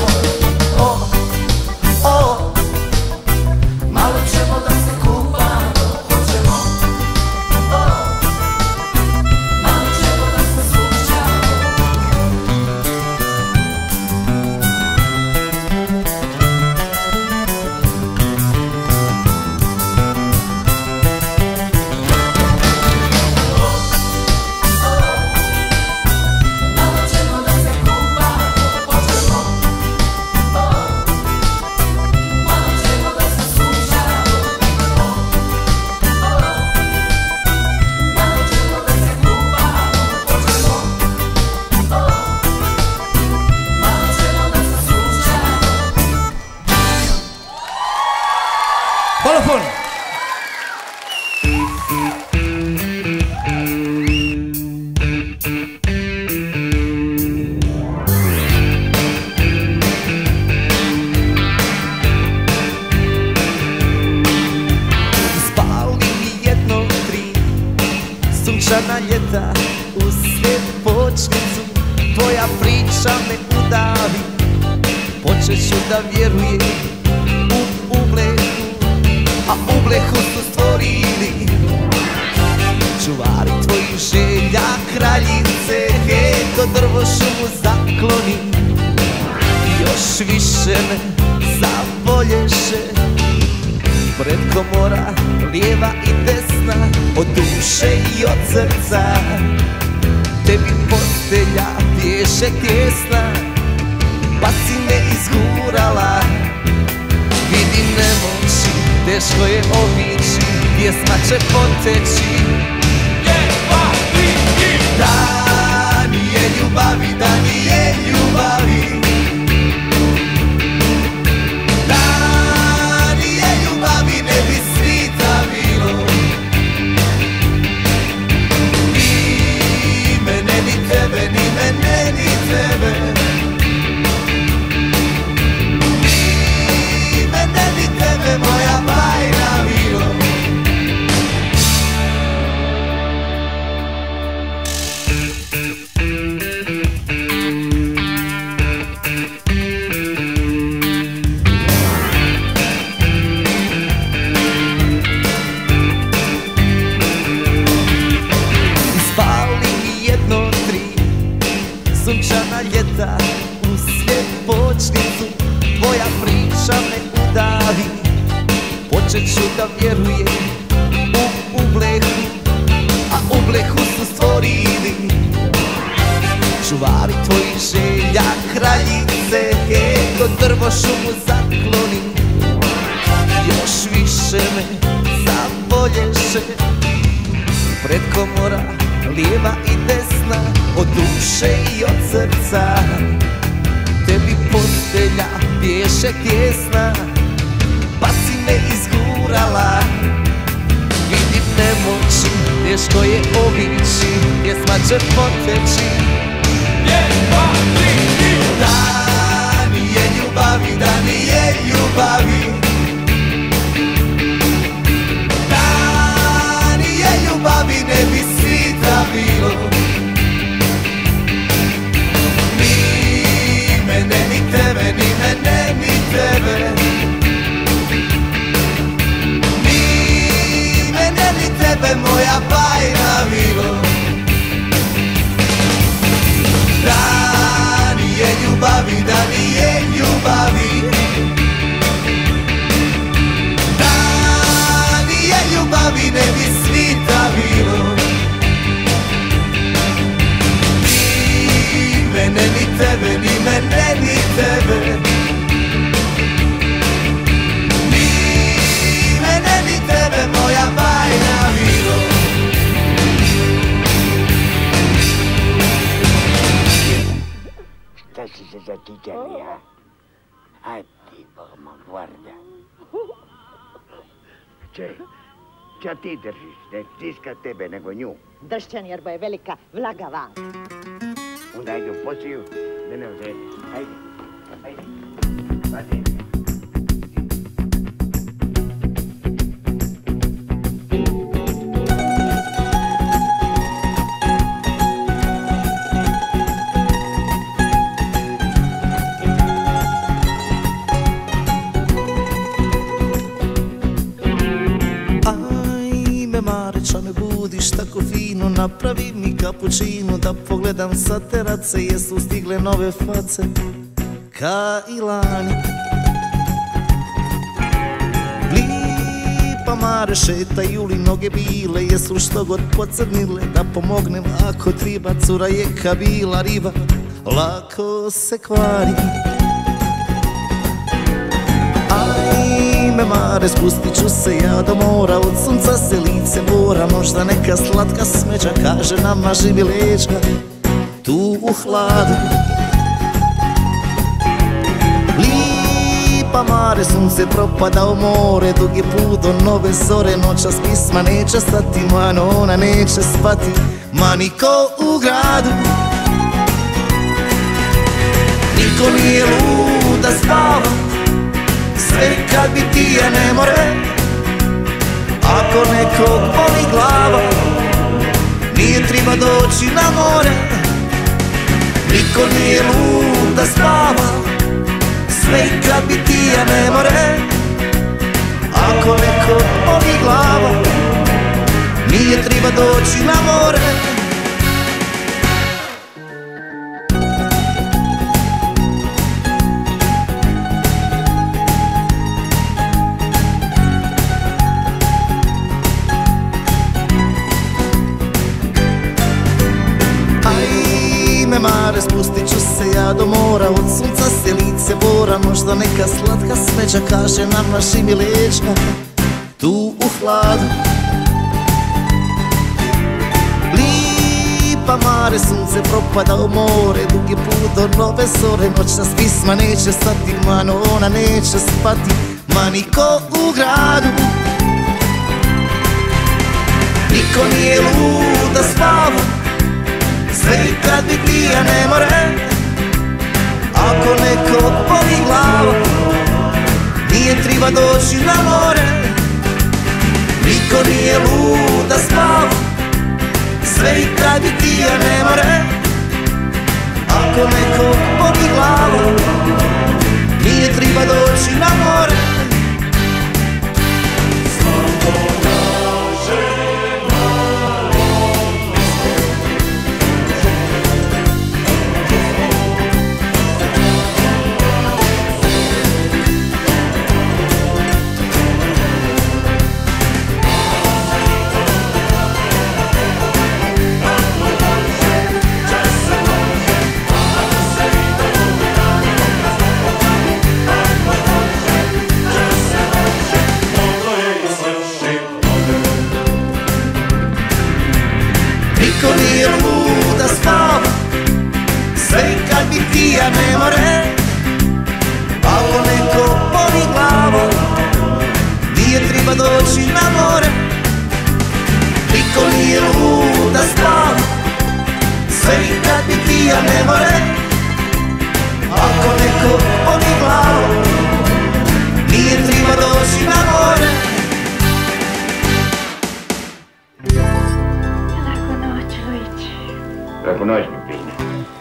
tvoja priča me udavi. Počet ću da vjerujem u ublehu, a ublehu su stvorili čuvari tvojih želja, kraljice. Eto drvo šumu zakloni, još više me zavolješe. Pred komora, lijeva i desna, od duše i od srca. Tebi postelja bješe tjesna, pa si me izgurala. Vidim nemoći, teško je obići, pjesma će poteći. Da nije ljubavi, da nije ljubavi, da nije ljubavi, ne bi svita bilo. Ni mene, ni tebe, ni mene, ni tebe, ni mene, ni tebe, moja bajna bilo. Sunčana ljeta u sljepočnicu, tvoja priča me udavi. Počet ću da vjerujem u ublehu, a ublehu su stvorili čuvari tvojih želja, kraljice. Eto drvo šumu zakloni, još više me zavolješe. Pred komora, lijeva i desna, od duše i od srca. Tebi postelja bješe tjesna, pa si me izgurala. Vidim nemoći, teško je obići, pjesma će poteći. Da nije ljubavi, da nije ljubavi, da nije ljubavi, ne bi svita bilo. Ni mene, ni tebe, ni mene, ni tebe, ni mene, ni tebe, moja bajna bilo. Da nije ljubavi, da nije ljubavi, da nije ljubavi, ne bi svita bilo. Ni mene, ni tebe, ni mene, ni tebe, ni mene, ni tebe, moja bajna bilo. Šta si se zatičali, a? Aj ti, Bogma, guarda. Čej, ča ti držiš? Ne stiska tebe, nego nju. Dršćan, jer bo je velika vlaga van. Onda ajde u posiju, da ne ozrediš. Ajde, ajde. Ajde. Ča me budiš tako fino, napravi mi kapućinu, da pogledam sa terace, jesu stigle nove face ka i lani. Lipa mare šetaju li noge bile, jesu što god pocrnile, da pomognem ako triba. Cura je kabila riba, lako se kvari. Ajme mare, spustit ću se ja do mora, od sunca se lice mora. Možda neka slatka smeđa kaže namaži mi leđa tu u hladu. Lipa mare, sunce propada u more, dug je put do nove zore. Noćas pisma neće stati, mano ona neće spati, ma niko u gradu. Niko nije lud da spava, sve kad bi ti je ne more. Ako nekog boli glava, nije treba doći na more. Niko nije lud da spava, sve i kad bi ti ja ne more. Ako neko boli glava, nije treba doći na more. Mare, spustit ću se ja do mora, od sunca se lice bora, možda neka slatka smeća kaže na našim leđa, tu u hladu. Lipa mare, sunce propada u more, dugi put do nove zore, noćna pisma neće stati, mano ona neće spati, ma niko u gradu. Niko nije lud da spava, sve i kad bi ti ja ne more. Ako neko boli glavu, nije treba doći na more. Niko nije lud da spava, sve i kad bi ti ja ne more. Ako neko boli glavu, nije treba doći na more. Niko nije lud da spava, sve i kad bi ti ja ne more. Ako neko boli glavu, nije treba doći na more. Niko nije lud da spava, sve i kad bi ti ja ne more. Ako neko boli glavu, nije treba doći na more. Laku noć, Pepine.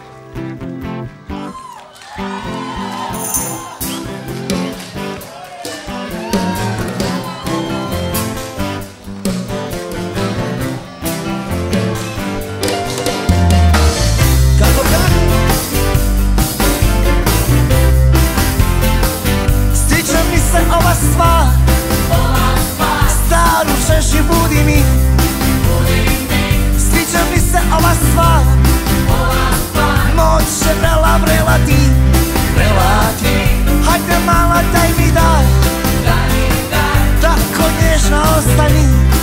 Kako stiče mi se ova stvar, staru češi budi mi. Stiče mi se ova stvar, noć će vrela vrelati. Hajde mala daj mi daj, tako nježna ostani.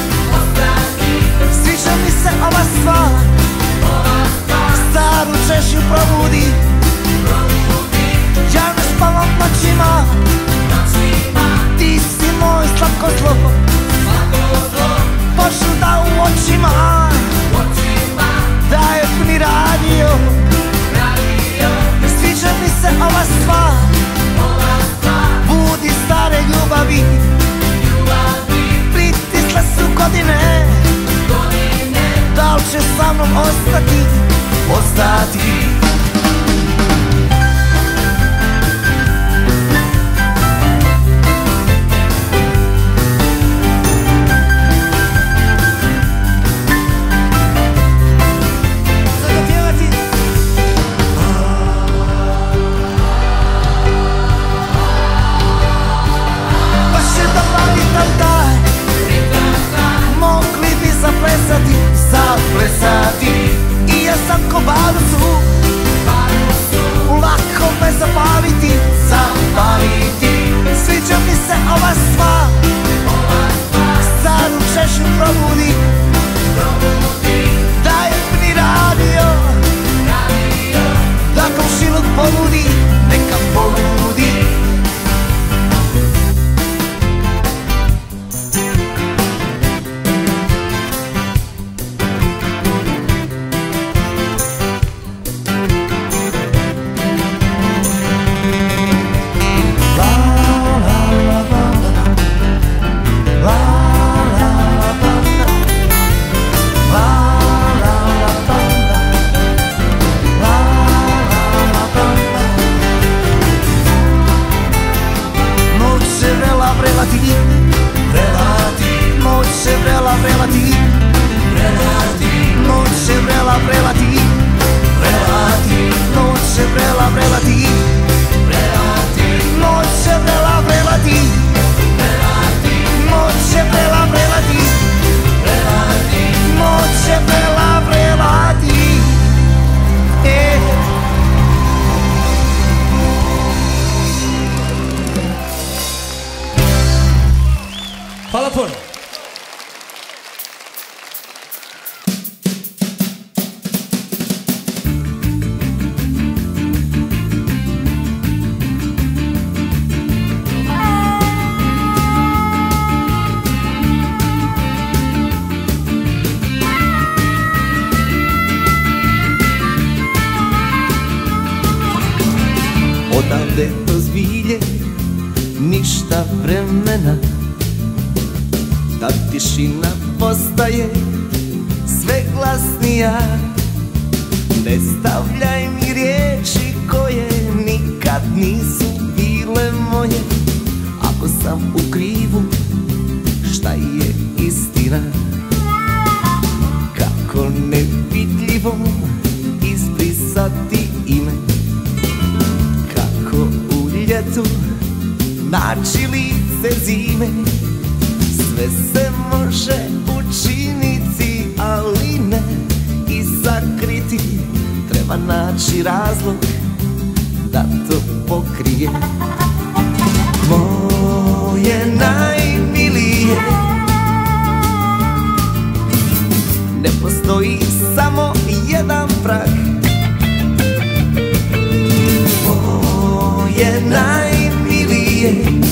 Stiče mi se ova stvar, staru češju probudi. Ja ne spavam noćima, ti si moj slatko zlo. Počnu da u očima daje puni radio. Sviđa mi se ova stvar, budi stare ljubavi. Pritisle su godine, da li će sa mnom ostati? ode to zbilje, ništa vremena. Ta tišina postaje sve glasnija. Ne stavljaj mi riječi koje nikad nisu bile moje. Ako sam u krivu, šta je istina? Kako nevidljivo izbrisati ime? Kako u ljetu naći lice zime? Sve se može učiniti, ali ne i sakriti. Treba naći razlog da to pokrije. Moje najmilije, ne postoji samo jedan prag. Moje najmilije,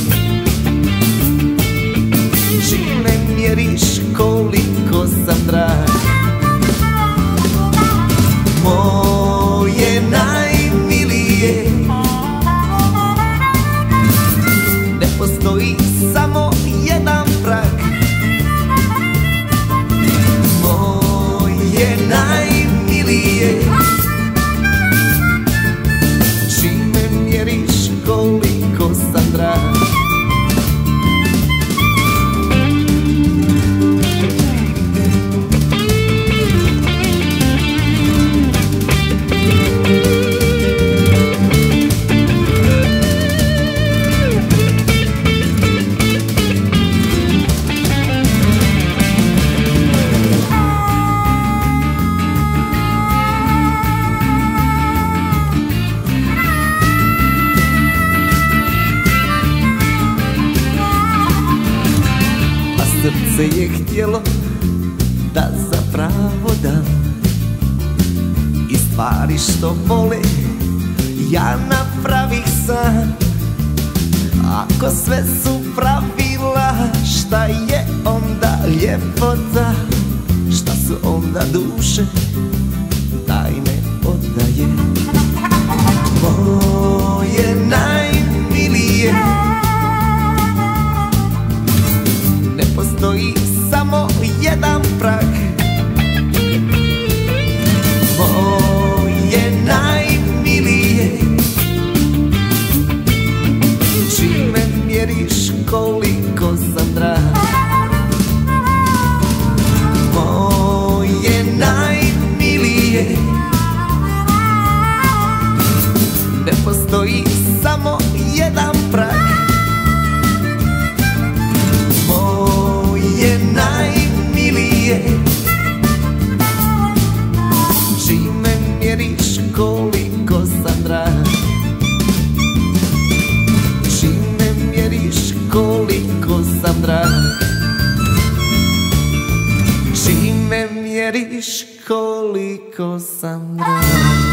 čime mjeriš koliko sam drag. Moje najmilije, ne postoji samo jedan prag. Moje najmilije, čime mjeriš koliko sam drag. Srce je htjelo da zapravo dam i stvari što vole ja napravih sam. Ako sve su pravila, šta je onda ljepota? Šta su onda duše tajne odaje? Moje najmilije, ne postoji samo jedan prag. Moje najmilije, čime mjeriš koliko sam drag. Moje najmilije, ne postoji samo jedan prag. Moje najmilije, čime mjeriš koliko sam drag. Čime mjeriš koliko sam drag. Čime mjeriš koliko sam drag.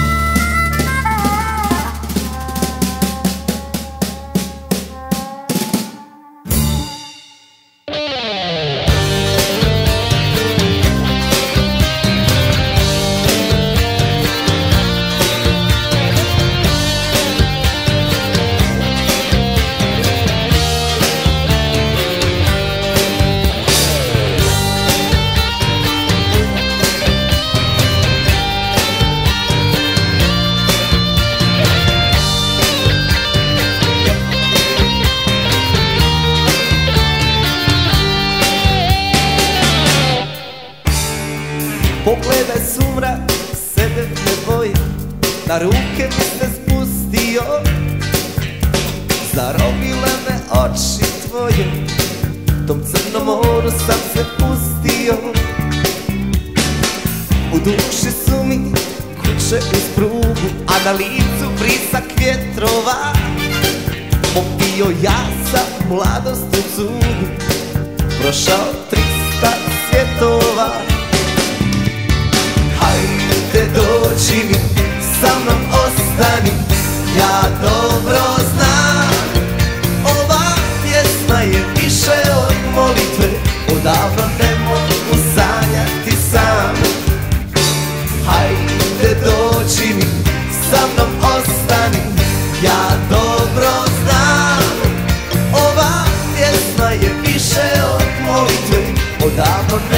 Pogledaj sumrak, sebe ne boje, na ruke mi se spustio. Zarobile me oči tvoje, tom crnom moru sam se pustio. U duši su mi kuće uz prugu, a na licu brisak vjetrova. Popio ja sam mladost u cugu, prošao 300 svjetova. Hajde dođi mi, sa mnom ostani, ja dobro znam. Ova pjesma je više od molitve, odavno ne mogu sanjati sam. Hajde dođi mi, sa mnom ostani, ja dobro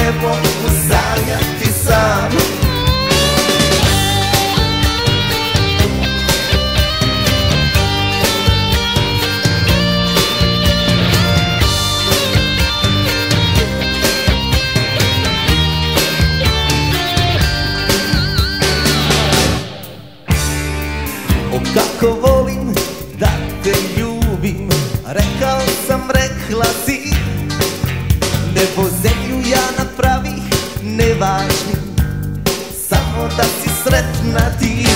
ne mogu sanjati sam. O kako volim da te ljubim, rekao sam, rekla si. Nebo zemlju ja napravih nevažnim, samo da si sretna ti.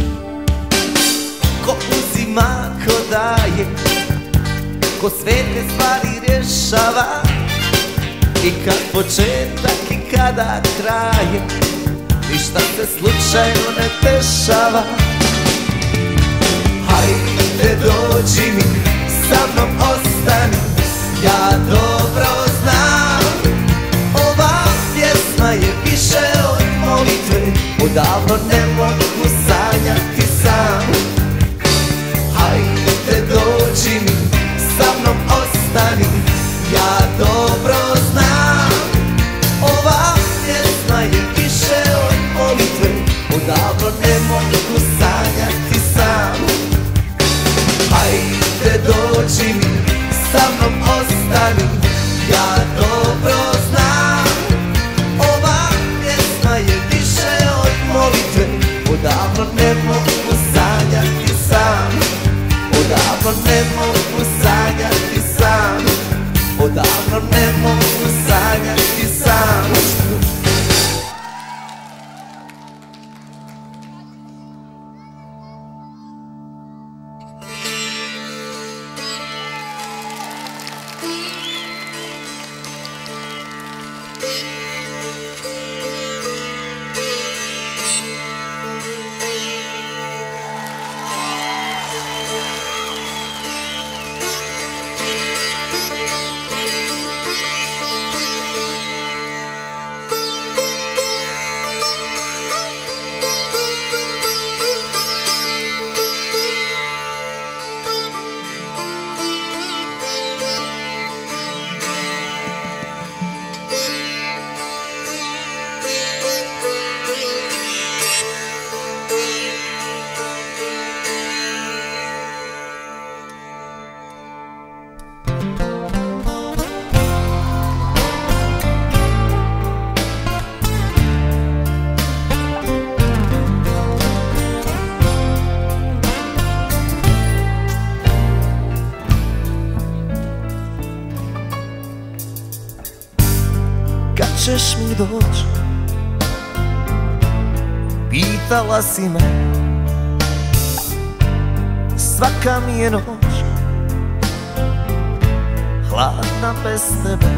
Ko uzima, ko daje, ko sve te stvari rješava, i kad početak i kada kraje, ništa se slučajno ne dešava. Hajde dođi mi, sa mnom ostani, ja dobro znam, ova pjesma je više od molitve, odavno ne mogu sanjati sam. Hajde dođi mi, sa mnom ostani, ja dobro znam, ova pjesma je više od molitve, odavno ne mogu sanjati sam. Hajde dođi mi, sa mnom ostani, ja dobro znam, ova pjesma je više od molitve, odavno ne mogu sanjati sam. Odavno ne mogu sanjati sam. Odavno ne mogu sanjati sam. Ćeš mi doći, pitala si me, svaka mi je noć hladna bez tebe.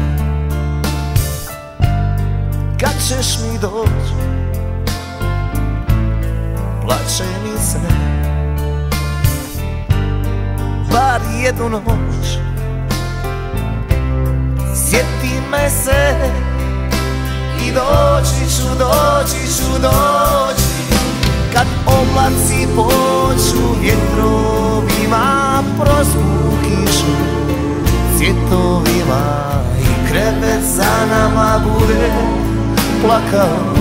Kad ćeš mi doći, plače mi se, bar jednu noć, sjeti me se. I doći ću, kad oblaci poču vjetrovima prospu kišu, cvjetovima i krevet za nama bude plakao.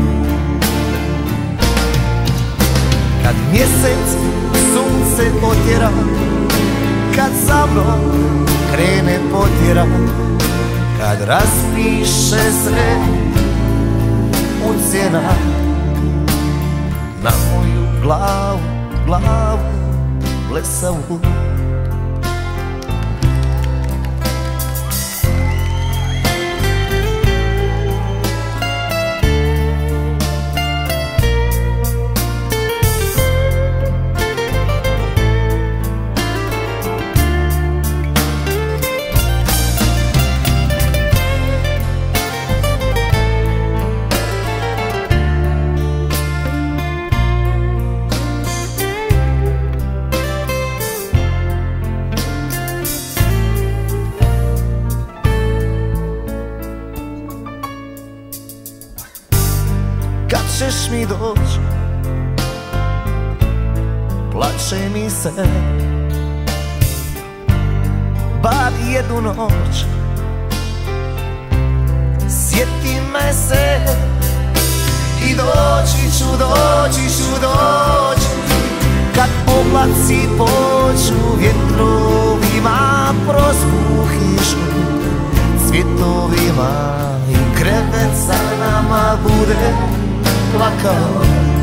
Kad mjesec sunce potjera, kad za mnom krene potjera, kad raspiše se ucjena na moju glavu blesavu. Kad ćeš mi doći, plače mi se, bar jednu noć, sjeti me se i doći ću kad oblaci pođu, vjetrovima prospuhišu cvjetovima i krevet za nama bude plakao.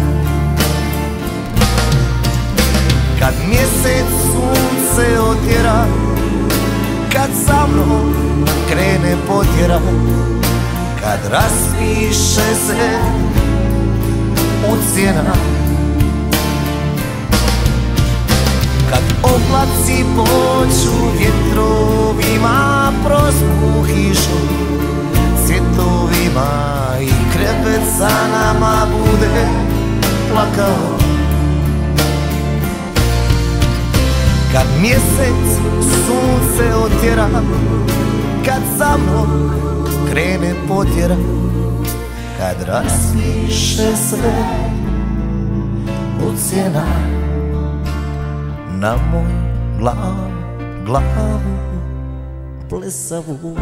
Kad mjesec sunce otjera, kad za mnom krene potjera, kad raspiše se ucjena, kad oblaci pođu, vjetrovima prospuhišu cvjetovima i krevet za nama bude plakao. Kad mjesec sunce otjera, kad za mnom krene potjera, kad raspiše se ucjena na moju glavu plesavu.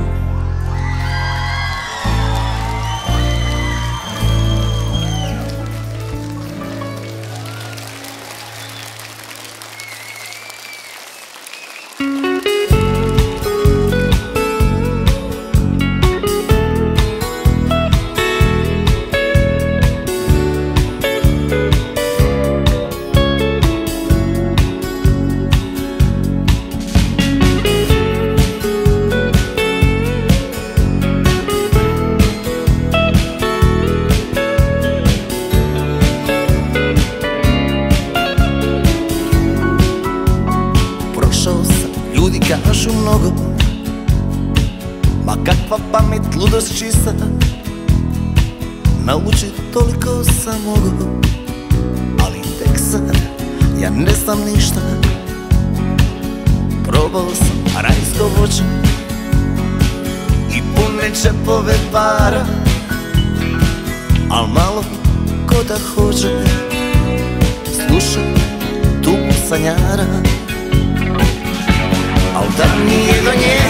Kažu mnogo, ma kakva pamet, ludost čista, naučit toliko sam mogo, ali tek sad ja ne znam ništa. Probao sam rajsko voće i pune džepove para, al malo ko da hoće sluša tugu sanjara. Al da nije do nje,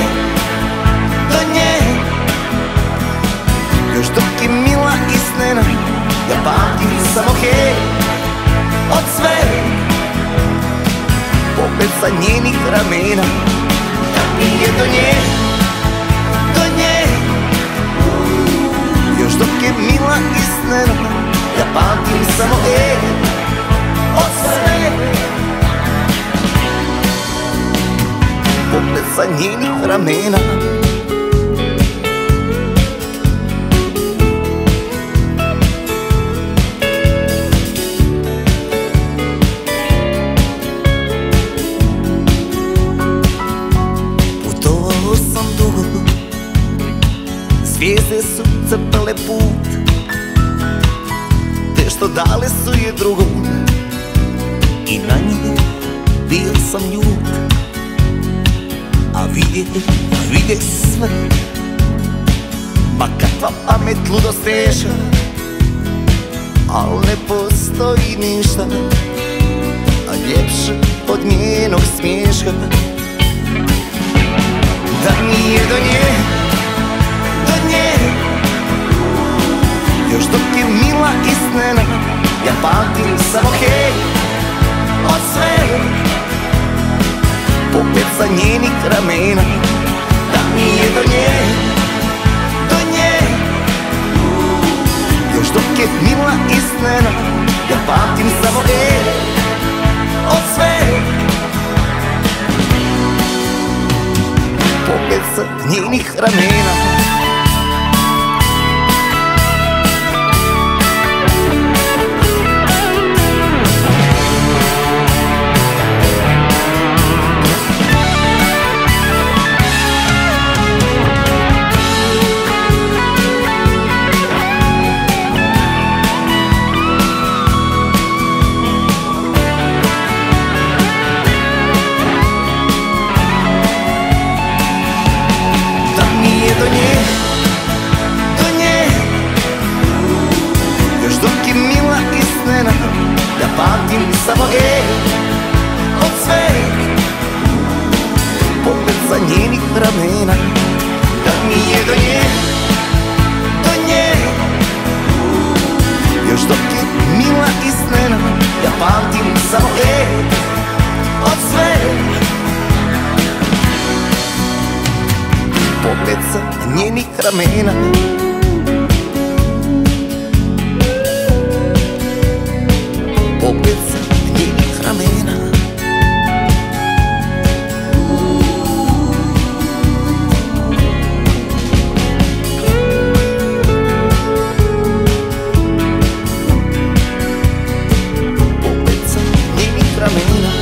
još dok je mila i snena, ja pamtim samo hej od sve, popet sa njenih ramena. Da nije do nje, još dok je mila i snena, ja pamtim samo hej od sve, popet sa njenih ramena. Putovao sam dugo, zvijezde su crtale put, te što dale su je drugom, i na nje bio sam ljut. A vidjeh sve, ma kakva pamet, ludost teška, al ne postoji ništa, a ljepše od njenog smiješka. Da nije do nje, još dok je mila i snena, ja pamtim samo hej od sve, popet sa njenih ramena. Da nije do nje, još dok je mila i snena, ja pamtim samo od sve, popet sa njenih ramena. Do nje, ramena. Opet sa njenih ramena. Opet sa njenih ramena.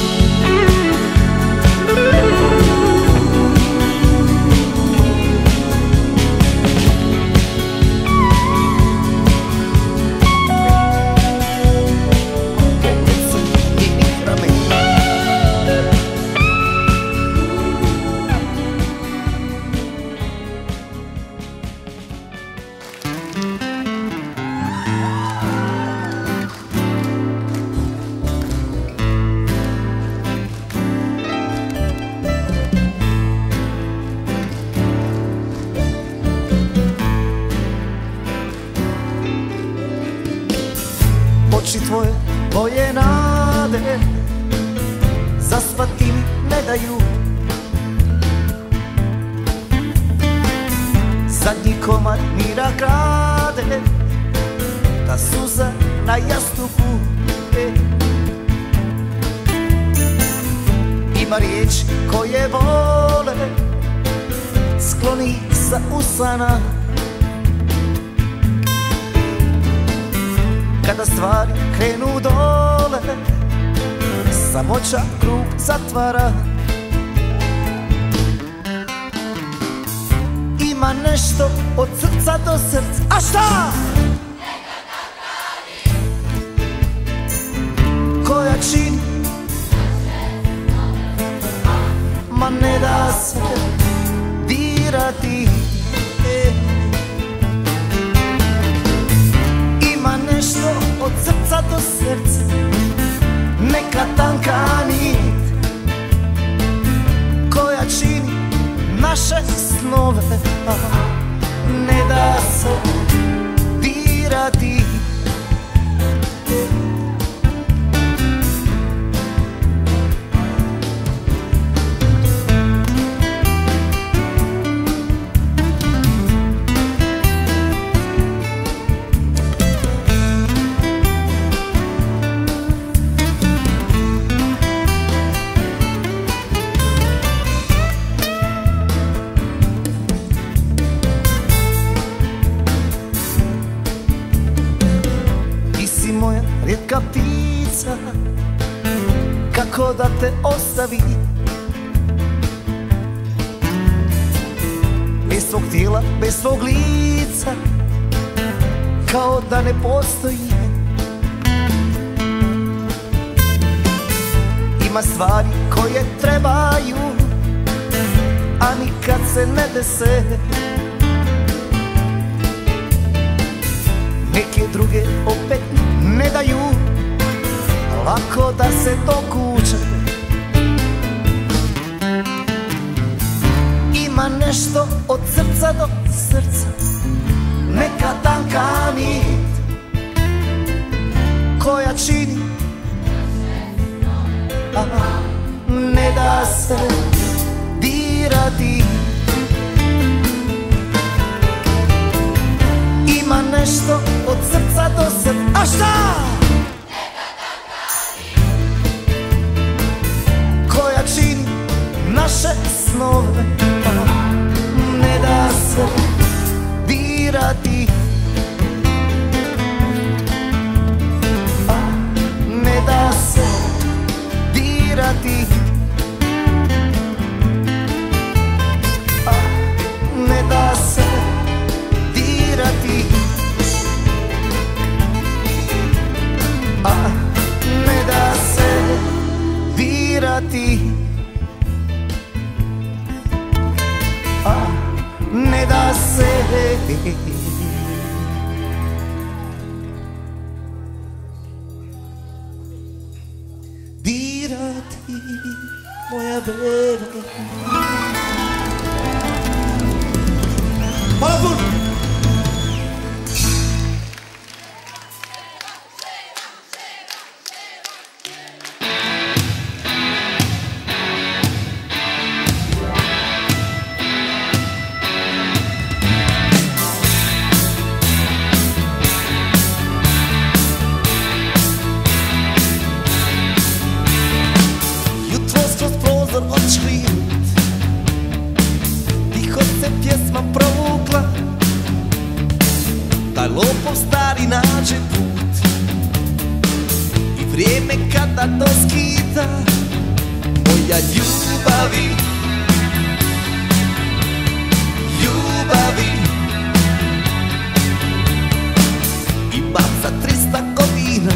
Oči tvoje, tvoje nade, zaspati mi ne daju. Zadnji komad mira krade, ta suza na jastuku. Ima riječi koje vole, skloni sa usana. Kada stvari krenu dole, samoća krug zatvara. Ima nešto od srca do srca. A šta? Koja čini, ma ne da se dirati. Nešto od srca do srca, neka tanka nit koja čini naše snove, ne da se dirati. Moja rijetka ptica, kako da te ostavi bez svog tijela, bez svog lica, kao da ne postoji. Ima stvari koje trebaju, a nikad se ne dese. Neke druge opet ne daju lako da se dokuče. Ima nešto od srca do srca, neka tanka nit koja čini, ne da se dirati. Ima nešto od srca do srca. A šta? Koja čini naše snove, ne da se dirati. Ne da se dirati. Ne da se dirati. Ne da se dirati. Ne da se dirati, moja beba. Hvala puno! prozor odškrinut, tiho se pjesma provukla, taj lopov stari nađe put i vrijeme kada doskita. Moja ljubavi, ljubavi, imam za 300 godina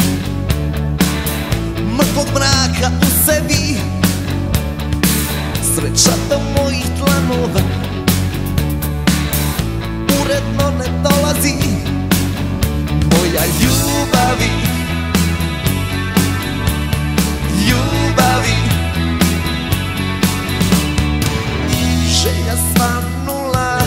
mrtvog mraka u sebi, sreća do mojih dlanova uredno ne dolazi. Moja ljubavi, ljubavi, želja svanula,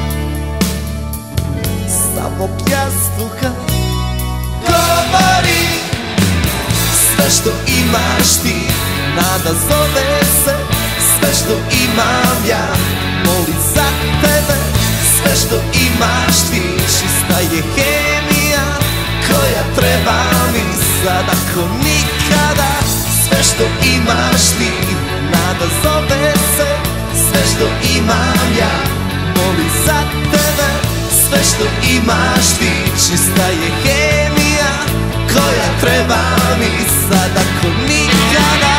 samo jastuka govori. Sve što imaš ti, nada zove se, sve što imam ja, molim za tebe. Sve što imaš ti, čista je hemija koja treba mi sad ako nikada. Sve što imaš ti, nada zove se, sve što imam ja, molim za tebe. Sve što imaš ti, čista je hemija koja treba mi sad ako nikada.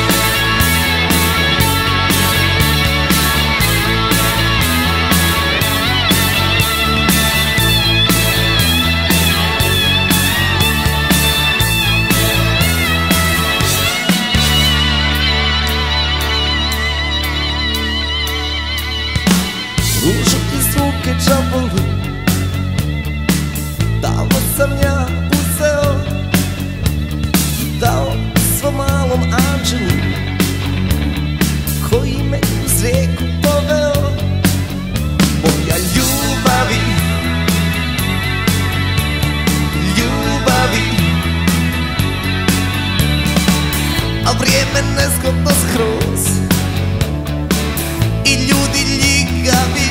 Ružu i zvuke džavolu davno sam ja uzeo i dao svom malom anđelu koji me uz rijeku poveo. Moja ljubavi, ljubavi, a vrijeme nezgodno skroz i ljudi ljigavi.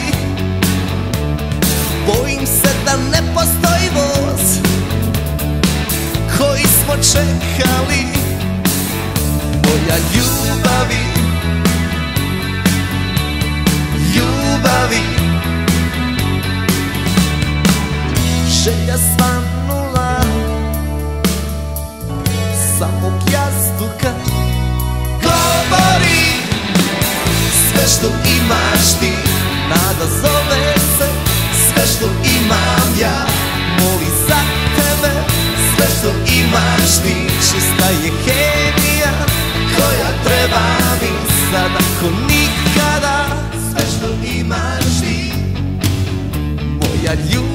Bojim se da ne postoji voz koji smo čekali. Moja ljubavi, ljubavi, želja svanula, samog jastuka govori. Sve što imaš ti, nada zove se, sve što imam ja, molim za tebe. Sve što imaš ti, čista je hemija koja treba mi sad ako nikada. Sve što imaš ti, moja ljubav,